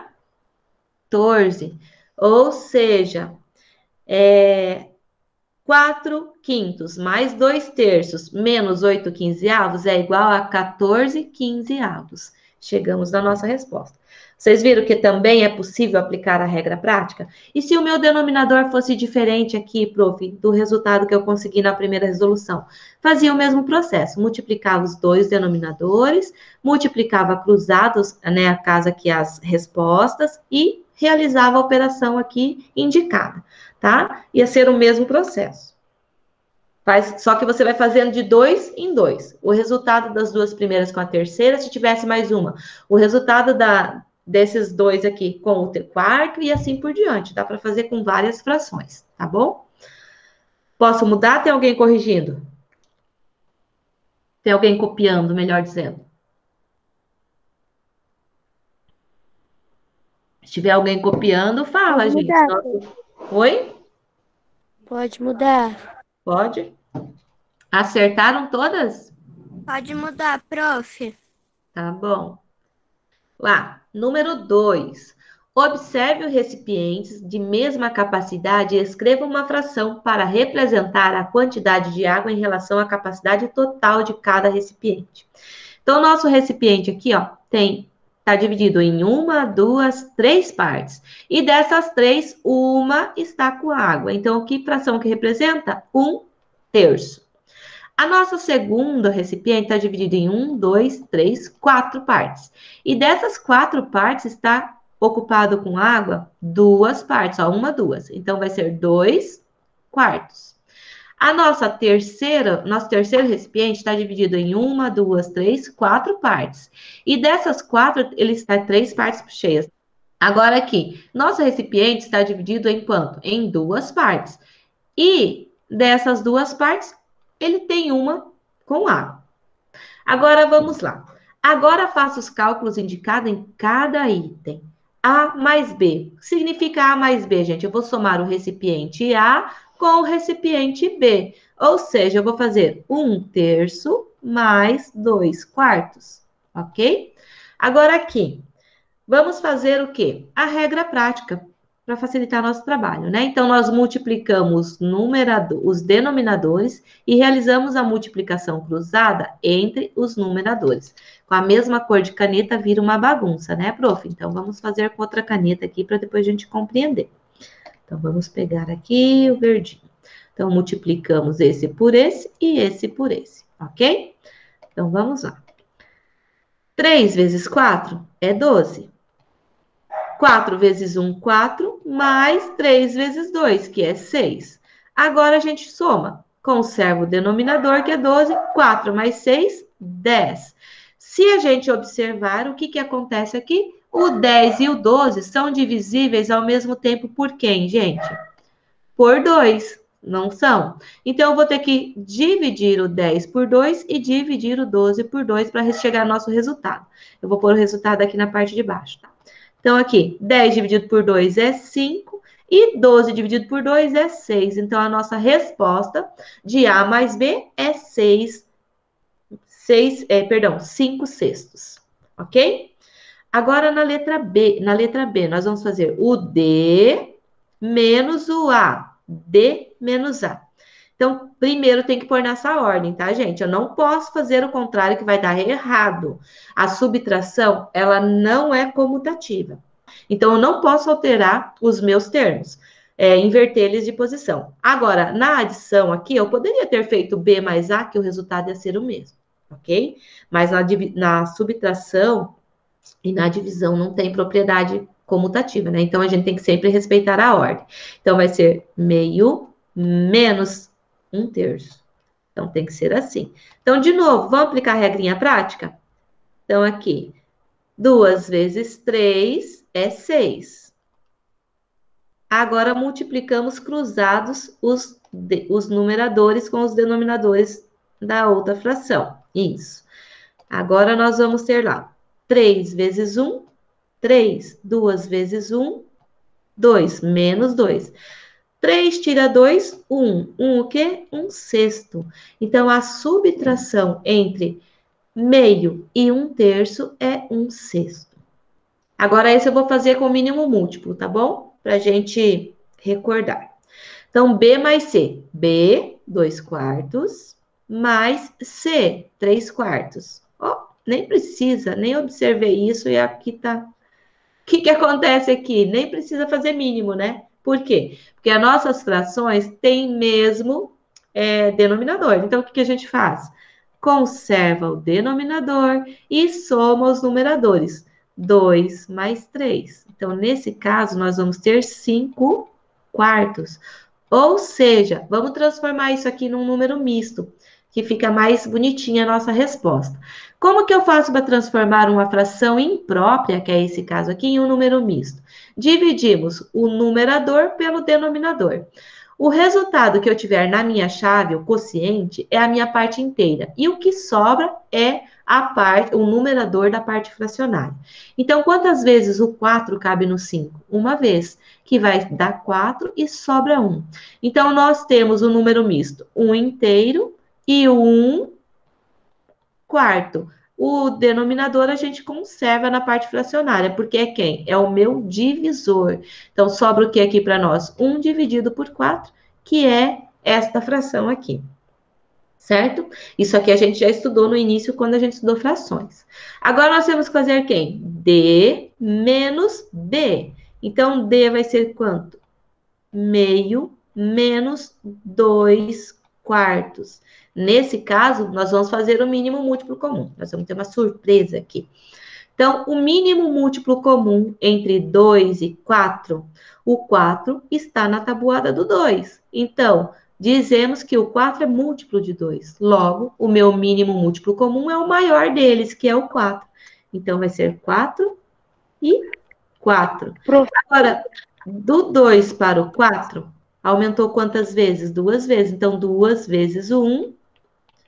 14. Ou seja, 4 quintos mais 2 terços menos 8 quinzeavos é igual a 14 quinzeavos. Chegamos na nossa resposta. Vocês viram que também é possível aplicar a regra prática? E se o meu denominador fosse diferente aqui, prof, do resultado que eu consegui na primeira resolução? Fazia o mesmo processo, multiplicava os dois denominadores, multiplicava cruzados, né, caso aqui as respostas, e realizava a operação aqui indicada, tá? Ia ser o mesmo processo. Só que você vai fazendo de 2 em 2. O resultado das duas primeiras com a terceira, se tivesse mais uma. O resultado desses dois aqui com o quarto e assim por diante. Dá para fazer com várias frações, tá bom? Posso mudar? Tem alguém corrigindo? Tem alguém copiando, melhor dizendo? Se tiver alguém copiando, fala, Pode gente. mudar. Oi? Pode mudar. Pode? Acertaram todas? Pode mudar, prof. Tá bom. Lá, número 2. Observe os recipientes de mesma capacidade e escreva uma fração para representar a quantidade de água em relação à capacidade total de cada recipiente. Então, o nosso recipiente aqui, ó, está dividido em 1, 2, 3 partes. E dessas 3, uma está com água. Então, que fração que representa? 1/3. A nossa segunda recipiente está dividida em 1, 2, 3, 4 partes. E dessas 4 partes está ocupado com água 2 partes, ó, 1, 2. Então, vai ser 2/4. Nosso terceiro recipiente está dividido em 1, 2, 3, 4 partes. E dessas 4, ele está 3 partes cheias. Agora aqui, nosso recipiente está dividido em quanto? Em 2 partes. E dessas 2 partes, ele tem uma com A. Agora, vamos lá. Agora, faça os cálculos indicados em cada item. A mais B. Significa A mais B, gente. Eu vou somar o recipiente A com o recipiente B. Ou seja, eu vou fazer 1/3 mais 2/4. Ok? Agora, aqui. Vamos fazer o quê? A regra prática, para facilitar nosso trabalho, né? Então, nós multiplicamos os denominadores e realizamos a multiplicação cruzada entre os numeradores. Com a mesma cor de caneta, vira uma bagunça, né, prof? Então, vamos fazer com outra caneta aqui, para depois a gente compreender. Então, vamos pegar aqui o verdinho. Então, multiplicamos esse por esse e esse por esse, ok? Então, vamos lá. 3 vezes 4 é 12. 4 vezes 1, 4, mais 3 vezes 2, que é 6. Agora a gente soma. Conserva o denominador, que é 12. 4 mais 6, 10. Se a gente observar, o que acontece aqui? O 10 e o 12 são divisíveis ao mesmo tempo por quem, gente? Por 2. Não são. Então, eu vou ter que dividir o 10 por 2 e dividir o 12 por 2 para chegar ao nosso resultado. Eu vou pôr o resultado aqui na parte de baixo, tá? Então, aqui, 10 dividido por 2 é 5 e 12 dividido por 2 é 6. Então, a nossa resposta de A mais B é 5 sextos, ok? Agora, na letra B, nós vamos fazer o D menos o A. D menos A. Então, primeiro tem que pôr nessa ordem, tá, gente? Eu não posso fazer o contrário, que vai dar errado. A subtração, ela não é comutativa. Então, eu não posso alterar os meus termos, inverter eles de posição. Agora, na adição aqui, eu poderia ter feito B mais A, que o resultado ia ser o mesmo, ok? Mas na subtração e na divisão não tem propriedade comutativa, né? Então, a gente tem que sempre respeitar a ordem. Então, vai ser meio menos 1/3. Então, tem que ser assim. Então, de novo, vamos aplicar a regrinha prática? Então, aqui, 2 vezes 3 é 6. Agora, multiplicamos cruzados os numeradores com os denominadores da outra fração. Isso. Agora, nós vamos ter lá 3 vezes 1, 3. 2 vezes 1, 2. Menos 2. 3 tira 2, 1. 1 o quê? 1/6. Então, a subtração entre meio e 1/3 é 1/6. Agora, esse eu vou fazer com o mínimo múltiplo, tá bom? Pra gente recordar. Então, B mais C. B, 2/4, mais C, 3/4. Ó, nem precisa, nem observei isso e aqui tá... O que acontece aqui? Nem precisa fazer mínimo, né? Por quê? Porque as nossas frações têm mesmo denominador. Então, o que a gente faz? Conserva o denominador e soma os numeradores. 2 mais 3. Então, nesse caso, nós vamos ter 5/4. Ou seja, vamos transformar isso aqui num número misto, que fica mais bonitinha a nossa resposta. Como que eu faço para transformar uma fração imprópria, que é esse caso aqui, em um número misto? Dividimos o numerador pelo denominador. O resultado que eu tiver na minha chave, o quociente, é a minha parte inteira. E o que sobra é o numerador da parte fracionária. Então, quantas vezes o 4 cabe no 5? Uma vez, que vai dar 4 e sobra 1. Então, nós temos o número misto, 1 inteiro e 1/4. O denominador a gente conserva na parte fracionária, porque é quem? É o meu divisor. Então, sobra o que aqui para nós? 1 dividido por 4, que é esta fração aqui. Certo? Isso aqui a gente já estudou no início, quando a gente estudou frações. Agora, nós temos que fazer quem? D menos B. Então, D vai ser quanto? Meio menos 2/4. Nesse caso, nós vamos fazer o mínimo múltiplo comum. Nós vamos ter uma surpresa aqui. Então, o mínimo múltiplo comum entre 2 e 4, o 4 está na tabuada do 2. Então, dizemos que o 4 é múltiplo de 2. Logo, o meu mínimo múltiplo comum é o maior deles, que é o 4. Então, vai ser 4 e 4. Agora, do 2 para o 4, aumentou quantas vezes? 2 vezes. Então, 2 vezes o 1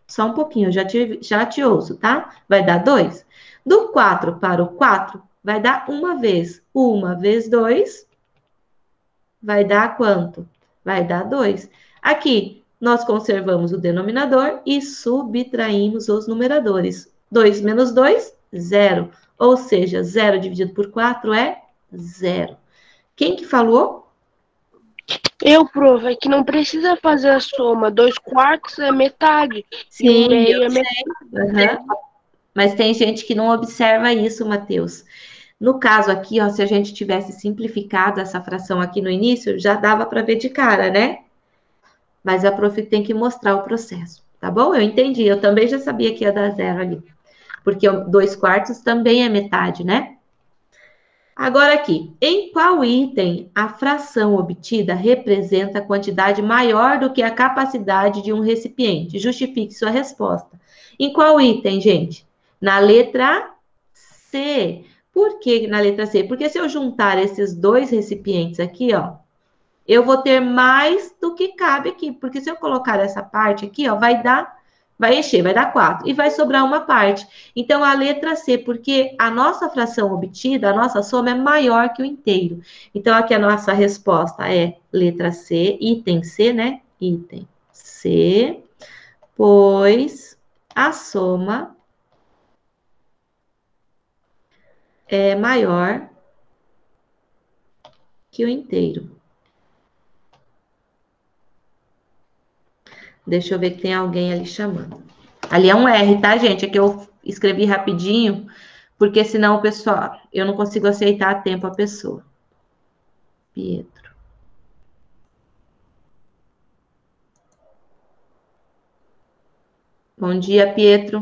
Só um pouquinho, já te ouço, tá? Vai dar 2. Do 4 para o 4, vai dar uma vez. 1 vezes 2, vai dar quanto? Vai dar 2. Aqui, nós conservamos o denominador e subtraímos os numeradores. 2 menos 2, 0. Ou seja, 0 dividido por 4 é 0. Quem que falou? Eu, prof, é que não precisa fazer a soma. 2/4 é metade. E Sim, 1/2 eu é sei. metade. Aham. Mas tem gente que não observa isso, Matheus. No caso aqui, ó, se a gente tivesse simplificado essa fração aqui no início, já dava para ver de cara, né? Mas a prof tem que mostrar o processo, tá bom? Eu entendi, eu também já sabia que ia dar 0 ali. Porque 2/4 também é metade, né? Agora aqui, em qual item a fração obtida representa a quantidade maior do que a capacidade de um recipiente? Justifique sua resposta. Em qual item, gente? Na letra C. Por que na letra C? Porque se eu juntar esses dois recipientes aqui, ó, eu vou ter mais do que cabe aqui. Porque se eu colocar essa parte aqui, ó, vai encher, vai dar 4. E vai sobrar uma parte. Então, a letra C, porque a nossa fração obtida, a nossa soma é maior que o inteiro. Então, aqui a nossa resposta é letra C, item C, né? Item C, pois a soma é maior que o inteiro. Deixa eu ver que tem alguém ali chamando. Ali é um R, tá, gente? É que eu escrevi rapidinho, porque senão o pessoal, eu não consigo aceitar a tempo a pessoa. Pietro. Bom dia, Pietro.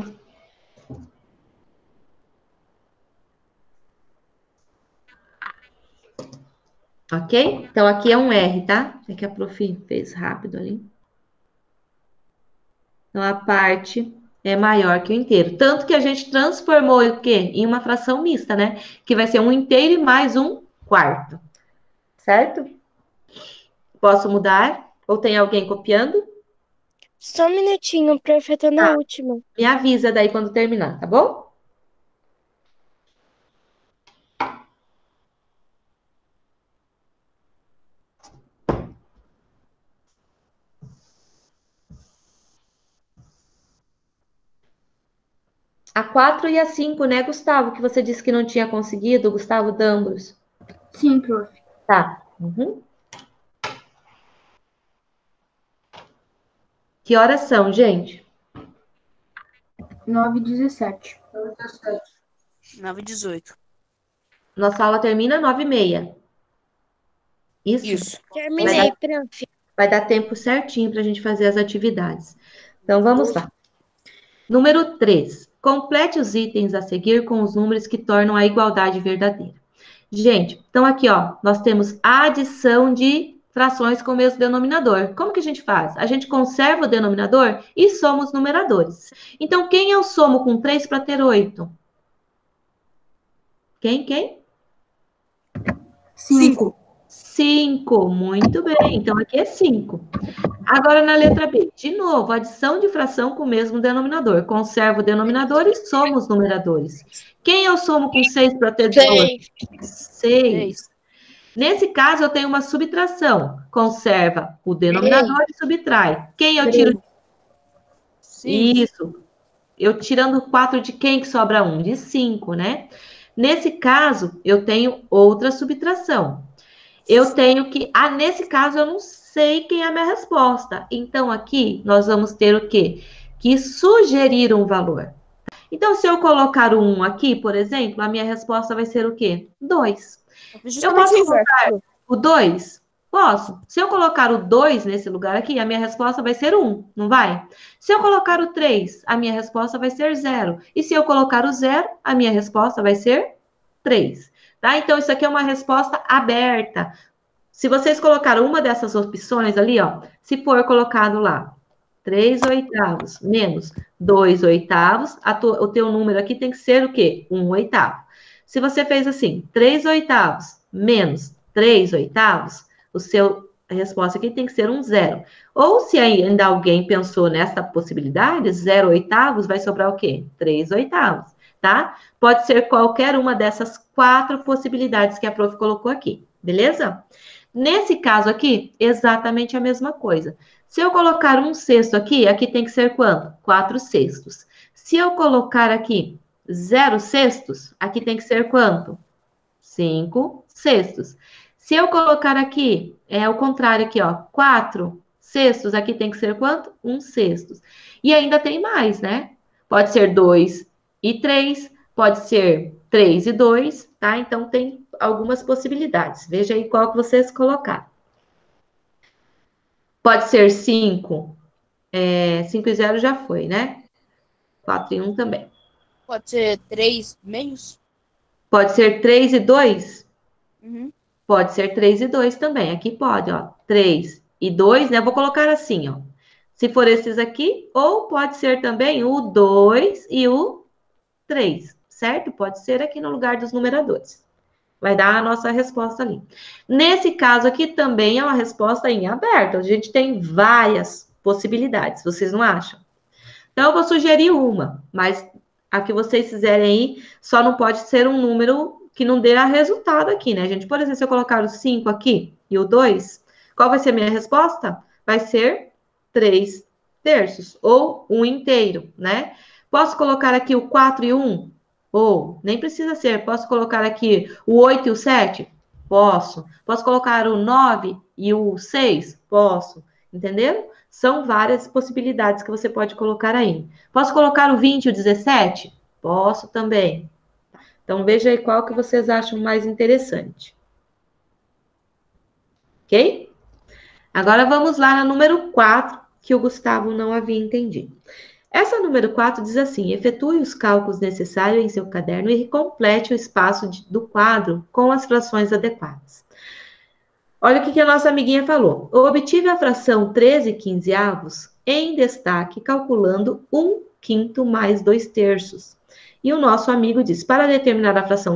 Ok? Então, aqui é um R, tá? É que a prof fez rápido ali. Então, a parte é maior que o inteiro. Tanto que a gente transformou o quê? Em uma fração mista, né? Que vai ser um inteiro e mais um quarto. Certo? Posso mudar? Ou tem alguém copiando? Só um minutinho, prof, eu tô na última. Me avisa daí quando terminar, tá bom? A 4 e a 5, né, Gustavo? Que você disse que não tinha conseguido, Gustavo Dambros. Sim, prof. Tá. Uhum. Que horas são, gente? 9h17. 9h18. Nossa aula termina 9h30. Isso? Isso. Terminei, prof. Vai dar tempo certinho para a gente fazer as atividades. Então, vamos lá. Número 3. Complete os itens a seguir com os números que tornam a igualdade verdadeira. Gente, então aqui, ó, nós temos a adição de frações com o mesmo denominador. Como que a gente faz? A gente conserva o denominador e soma os numeradores. Então, quem eu somo com 3 para ter 8? Quem? 5. 5, muito bem. Então, aqui é 5. Agora, na letra B, de novo, adição de fração com o mesmo denominador. Conservo o denominador e somo os numeradores. Quem eu somo com 6 para ter 18? 6. Nesse caso, eu tenho uma subtração. Conserva o denominador e subtrai. Quem eu tiro? 5. Isso. Eu tirando 4 de quem que sobra 1? De 5, né? Nesse caso, eu tenho outra subtração. Eu tenho que... nesse caso, eu não sei quem é a minha resposta. Então, aqui, nós vamos ter o quê? Que sugerir um valor. Então, se eu colocar o 1 aqui, por exemplo, a minha resposta vai ser o quê? 2. Eu posso colocar o 2? Posso. Se eu colocar o 2 nesse lugar aqui, a minha resposta vai ser 1, não vai? Se eu colocar o 3, a minha resposta vai ser 0. E se eu colocar o 0, a minha resposta vai ser 3. Tá? Então, isso aqui é uma resposta aberta. Se vocês colocaram uma dessas opções ali, ó, se for colocado lá 3/8 menos 2/8, o teu número aqui tem que ser o quê? 1/8. Se você fez assim, 3/8 menos 3/8, o seu A resposta aqui tem que ser um 0. Ou se ainda alguém pensou nessa possibilidade, 0 oitavos, vai sobrar o quê? 3 oitavos, tá? Pode ser qualquer uma dessas 4 possibilidades que a prof colocou aqui, beleza? Nesse caso aqui, exatamente a mesma coisa. Se eu colocar 1/6 aqui, aqui tem que ser quanto? 4/6. Se eu colocar aqui 0/6, aqui tem que ser quanto? 5/6. Se eu colocar aqui, é o contrário aqui, ó, 4/6, aqui tem que ser quanto? 1/6. E ainda tem mais, né? Pode ser 2 e 3, pode ser 3 e 2, tá? Então, tem algumas possibilidades. Veja aí qual que vocês colocaram. Pode ser 5, 5 e 0 já foi, né? 4 e 1 também. Pode ser 3 meios? Pode ser 3 e 2? Uhum. Pode ser 3 e 2 também. Aqui pode, ó. 3 e 2, né? Vou colocar assim, ó. Se for esses aqui, ou pode ser também o 2 e o 3, certo? Pode ser aqui no lugar dos numeradores. Vai dar a nossa resposta ali. Nesse caso aqui também é uma resposta em aberto. A gente tem várias possibilidades, vocês não acham? Então, eu vou sugerir uma, mas a que vocês fizerem aí só não pode ser um número que não dê a resultado aqui, né, gente? Por exemplo, se eu colocar o 5 aqui e o 2, qual vai ser a minha resposta? Vai ser 3/3, ou 1 inteiro, né? Posso colocar aqui o 4 e 1? Ou, nem precisa ser, posso colocar aqui o 8 e o 7? Posso. Posso colocar o 9 e o 6? Posso. Entenderam? São várias possibilidades que você pode colocar aí. Posso colocar o 20 e o 17? Posso também. Então, veja aí qual que vocês acham mais interessante. Ok? Agora, vamos lá na número 4, que o Gustavo não havia entendido. Essa número 4 diz assim: efetue os cálculos necessários em seu caderno e complete o espaço do quadro com as frações adequadas. Olha o que a nossa amiguinha falou. Eu obtive a fração 13/15 em destaque, calculando 1/5 mais 2/3. E o nosso amigo diz, para determinar a fração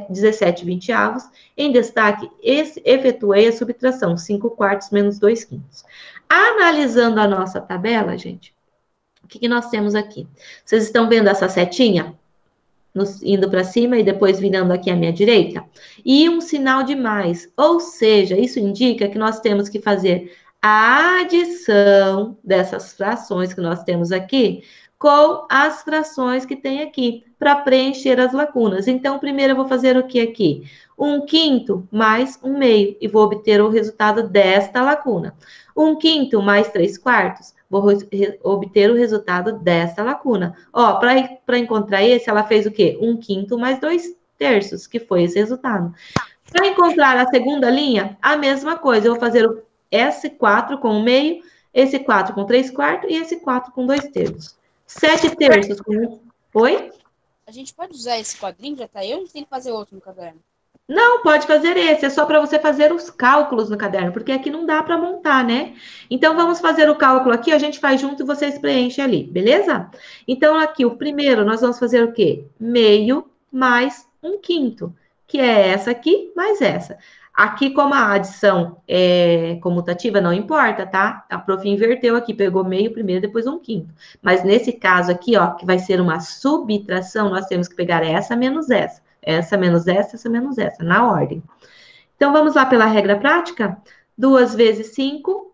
17/20, em destaque, efetuei a subtração 5/4 menos 2/5. Analisando a nossa tabela, gente, o que nós temos aqui? Vocês estão vendo essa setinha? Indo para cima e depois virando aqui à minha direita? E um sinal de mais, ou seja, isso indica que nós temos que fazer a adição dessas frações que nós temos aqui com as frações que tem aqui, para preencher as lacunas. Então, primeiro eu vou fazer o que aqui? 1/5 mais 1/2, e vou obter o resultado desta lacuna. 1/5 mais 3/4, vou obter o resultado desta lacuna. Ó, para encontrar esse, ela fez o quê? 1/5 mais 2/3, que foi esse resultado. Para encontrar a segunda linha, a mesma coisa. Eu vou fazer esse 4 com 1/2, esse 4 com 3/4 e esse 4 com 2/3. 7/3 com... Oi? A gente pode usar esse quadrinho, já tá eu, ou tem que fazer outro no caderno? Não, pode fazer esse, é só para você fazer os cálculos no caderno, porque aqui não dá para montar, né? Então, vamos fazer o cálculo aqui, a gente faz junto e vocês preenchem ali, beleza? Então, aqui, o primeiro, nós vamos fazer o quê? Meio mais 1/5, que é essa aqui mais essa. Aqui, como a adição é comutativa, não importa, tá? A prof inverteu aqui, pegou meio primeiro, depois 1/5. Mas nesse caso aqui, ó, que vai ser uma subtração, nós temos que pegar essa menos essa. Essa menos essa menos essa, na ordem. Então, vamos lá pela regra prática? 2 vezes 5,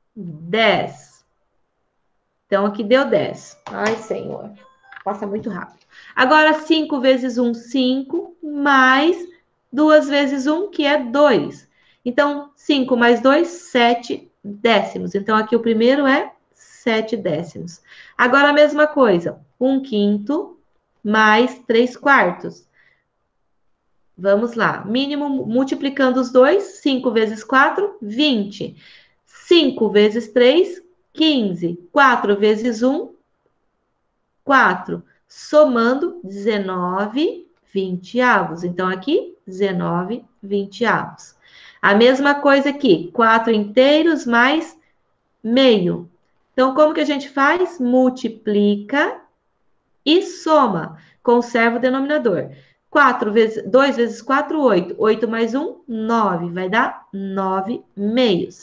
10. Então, aqui deu 10. Ai, Senhor. Passa muito rápido. Agora, 5 vezes 1, 5, mais 2 vezes 1, que é 2. Então, 5 mais 2, 7 décimos. Então, aqui o primeiro é 7 décimos. Agora, a mesma coisa. 1/5 mais 3/4. Vamos lá. Mínimo multiplicando os dois. 5 vezes 4, 20. 5 vezes 3, 15. 4 vezes 1, 4. Somando 19/20. Então, aqui, 19/20. A mesma coisa aqui. 4 inteiros mais meio. Então, como que a gente faz? Multiplica e soma. Conserva o denominador. 2 vezes 4, 8. 8 mais 1, 9. Vai dar 9 meios.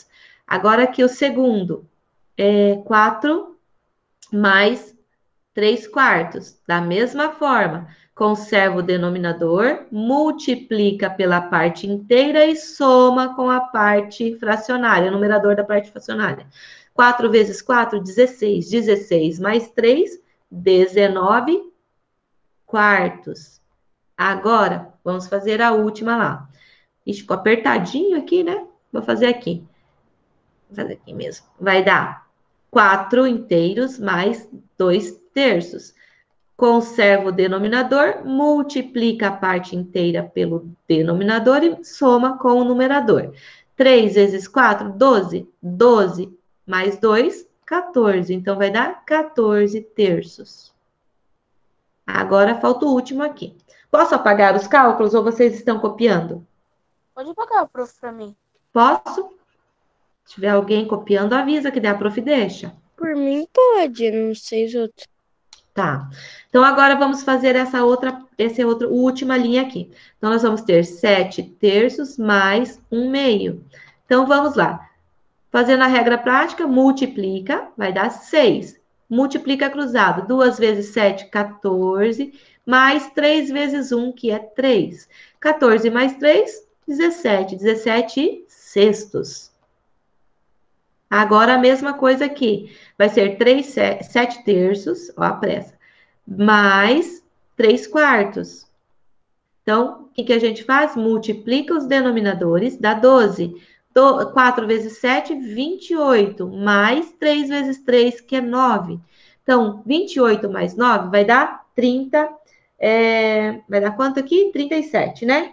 Agora aqui o segundo. 4 mais 3 quartos. Da mesma forma, conserva o denominador, multiplica pela parte inteira e soma com a parte fracionária, o numerador da parte fracionária. 4 vezes 4, 16. 16 mais 3, 19 quartos. Agora, vamos fazer a última lá. Ixi, ficou apertadinho aqui, né? Vou fazer aqui. Vou fazer aqui mesmo. Vai dar 4 inteiros mais 2 terços. Conserva o denominador, multiplica a parte inteira pelo denominador e soma com o numerador. 3 vezes 4, 12. 12 mais 2, 14. Então, vai dar 14 terços. Agora, falta o último aqui. Posso apagar os cálculos ou vocês estão copiando? Pode pagar, prof, pra mim. Posso? Se tiver alguém copiando, avisa que daí a prof deixa. Por mim pode, não sei os outros. Tá. Então, agora vamos fazer essa outra última linha aqui. Então, nós vamos ter 7 terços mais 1 meio. Então, vamos lá. Fazendo a regra prática, multiplica, vai dar 6. Multiplica cruzado. 2 vezes 7, 14. Mais 3 vezes 1, que é 3. 14 mais 3, 17. 17 sextos. Agora, a mesma coisa aqui. Vai ser 7 terços, ó a pressa, mais 3 quartos. Então, o que a gente faz? Multiplica os denominadores, dá 12. 4 vezes 7, 28. Mais 3 vezes 3, que é 9. Então, 28 mais 9 vai dar 30. Vai dar quanto aqui? 37, né?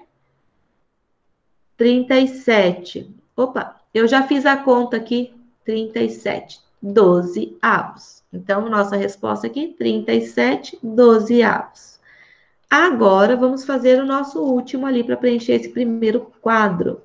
37. Opa, eu já fiz a conta aqui. 37. 12 avos. Então, nossa resposta aqui, 37 12avos. Agora, vamos fazer o nosso último ali para preencher esse primeiro quadro.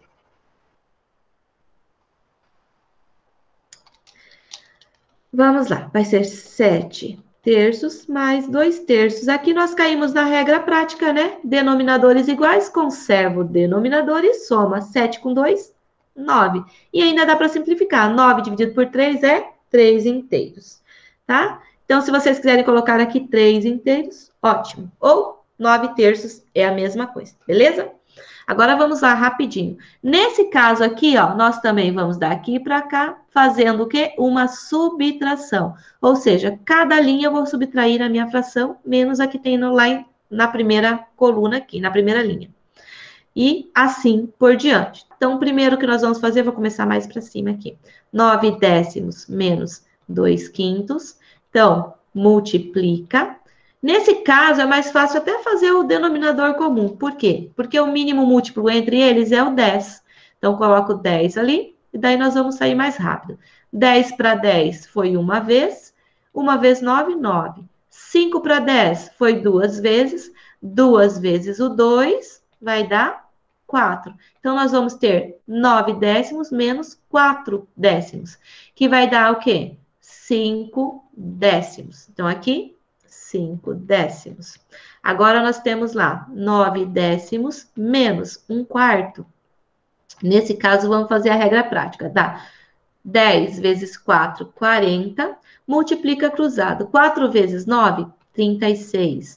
Vamos lá, vai ser 7 terços mais 2 terços. Aqui nós caímos na regra prática, né? Denominadores iguais, conserva o denominador e soma 7 com 2, 9. E ainda dá para simplificar. 9 dividido por 3 é 3 inteiros, tá? Então, se vocês quiserem colocar aqui 3 inteiros, ótimo. Ou 9 terços é a mesma coisa, beleza? Agora, vamos lá rapidinho. Nesse caso aqui, ó, nós também vamos daqui para cá, fazendo o quê? Uma subtração. Ou seja, cada linha eu vou subtrair a minha fração, menos a que tem lá na primeira coluna aqui, na primeira linha. E assim por diante. Então, o primeiro que nós vamos fazer, vou começar mais para cima aqui. 9 décimos menos 2 quintos. Então, multiplica. Nesse caso, é mais fácil até fazer o denominador comum. Por quê? Porque o mínimo múltiplo entre eles é o 10. Então, coloco 10 ali, e daí nós vamos sair mais rápido. 10 para 10 foi uma vez 9, 9. 5 para 10 foi 2 vezes, 2 vezes o 2 vai dar 4. Então, nós vamos ter 9 décimos menos 4 décimos, que vai dar o quê? 5 décimos. Então, aqui, 5 décimos. Agora, nós temos lá 9 décimos menos 1 quarto. Nesse caso, vamos fazer a regra prática. Dá 10 vezes 4, 40. Multiplica cruzado. 4 vezes 9, 36.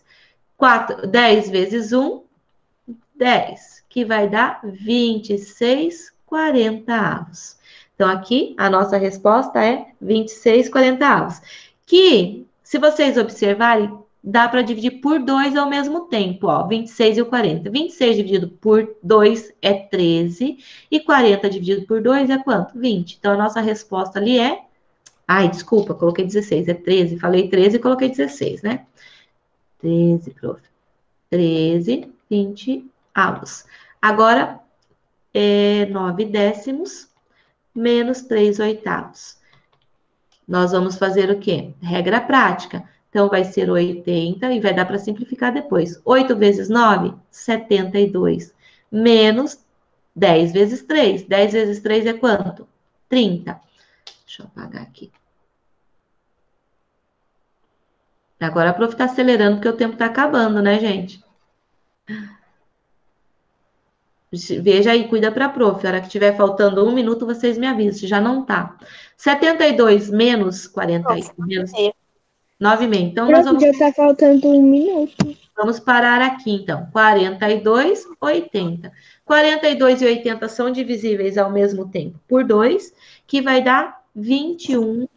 10 vezes 1, 10. Que vai dar 26 40avos. Então, aqui, a nossa resposta é 26 40avos. Que, se vocês observarem, dá para dividir por 2 ao mesmo tempo, ó, 26 e o 40. 26 dividido por 2 é 13, e 40 dividido por 2 é quanto? 20. Então, a nossa resposta ali é... Ai, desculpa, coloquei 16, é 13. Falei 13 e coloquei 16, né? 13, prof. 13, 20avos. Agora, 9 décimos menos 3 oitavos. Nós vamos fazer o quê? Regra prática. Então, vai ser 80 e vai dar para simplificar depois. 8 vezes 9, 72. Menos 10 vezes 3. 10 vezes 3 é quanto? 30. Deixa eu apagar aqui. Agora a prof está acelerando porque o tempo está acabando, né, gente? Veja aí, cuida para a prof. A hora que tiver faltando 1 minuto, vocês me avisam, se já não tá. 72 menos 40, menos 9,5. Então, nós Prof, já tá faltando 1 minuto. vamos parar aqui, então. 42, 80. 42 e 80 são divisíveis ao mesmo tempo por 2, que vai dar 21,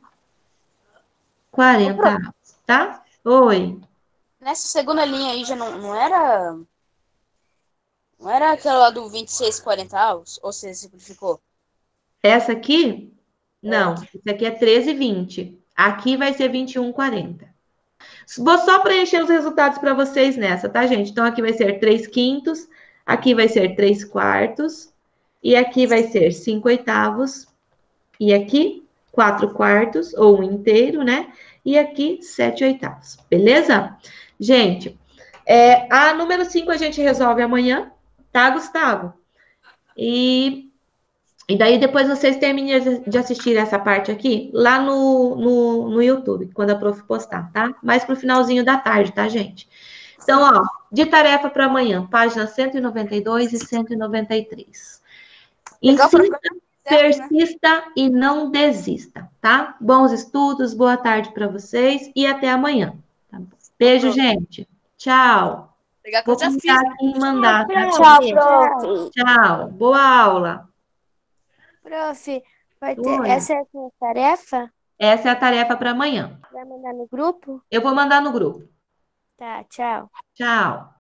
40 avos, tá? Oi. Nessa segunda linha aí já não era. Não era aquela lá do 26, 40 avos? Ou você simplificou? Essa aqui? Não. Essa aqui é 13, 20. Aqui vai ser 21, 40. Vou só preencher os resultados para vocês nessa, tá, gente? Então, aqui vai ser 3 quintos, aqui vai ser 3 quartos, e aqui vai ser 5 oitavos, e aqui 4 quartos, ou 1 inteiro, né? E aqui 7 oitavos, beleza? Gente, a número 5 a gente resolve amanhã, tá, Gustavo? E daí depois vocês terminem de assistir essa parte aqui lá no YouTube, quando a prof postar, tá? Mais pro finalzinho da tarde, tá, gente? Então, ó, de tarefa para amanhã, página 192 e 193. Insista, persista e não desista, tá? Bons estudos, boa tarde para vocês e até amanhã. Tá? Beijo, gente. Tchau. Vou clicar aqui em mandar. Tá? Tchau, prof. Tchau. Boa aula. Prof, vai ter, Oi. essa é a sua tarefa? Essa é a tarefa para amanhã. Vai mandar no grupo? Eu vou mandar no grupo. Tá, tchau. Tchau.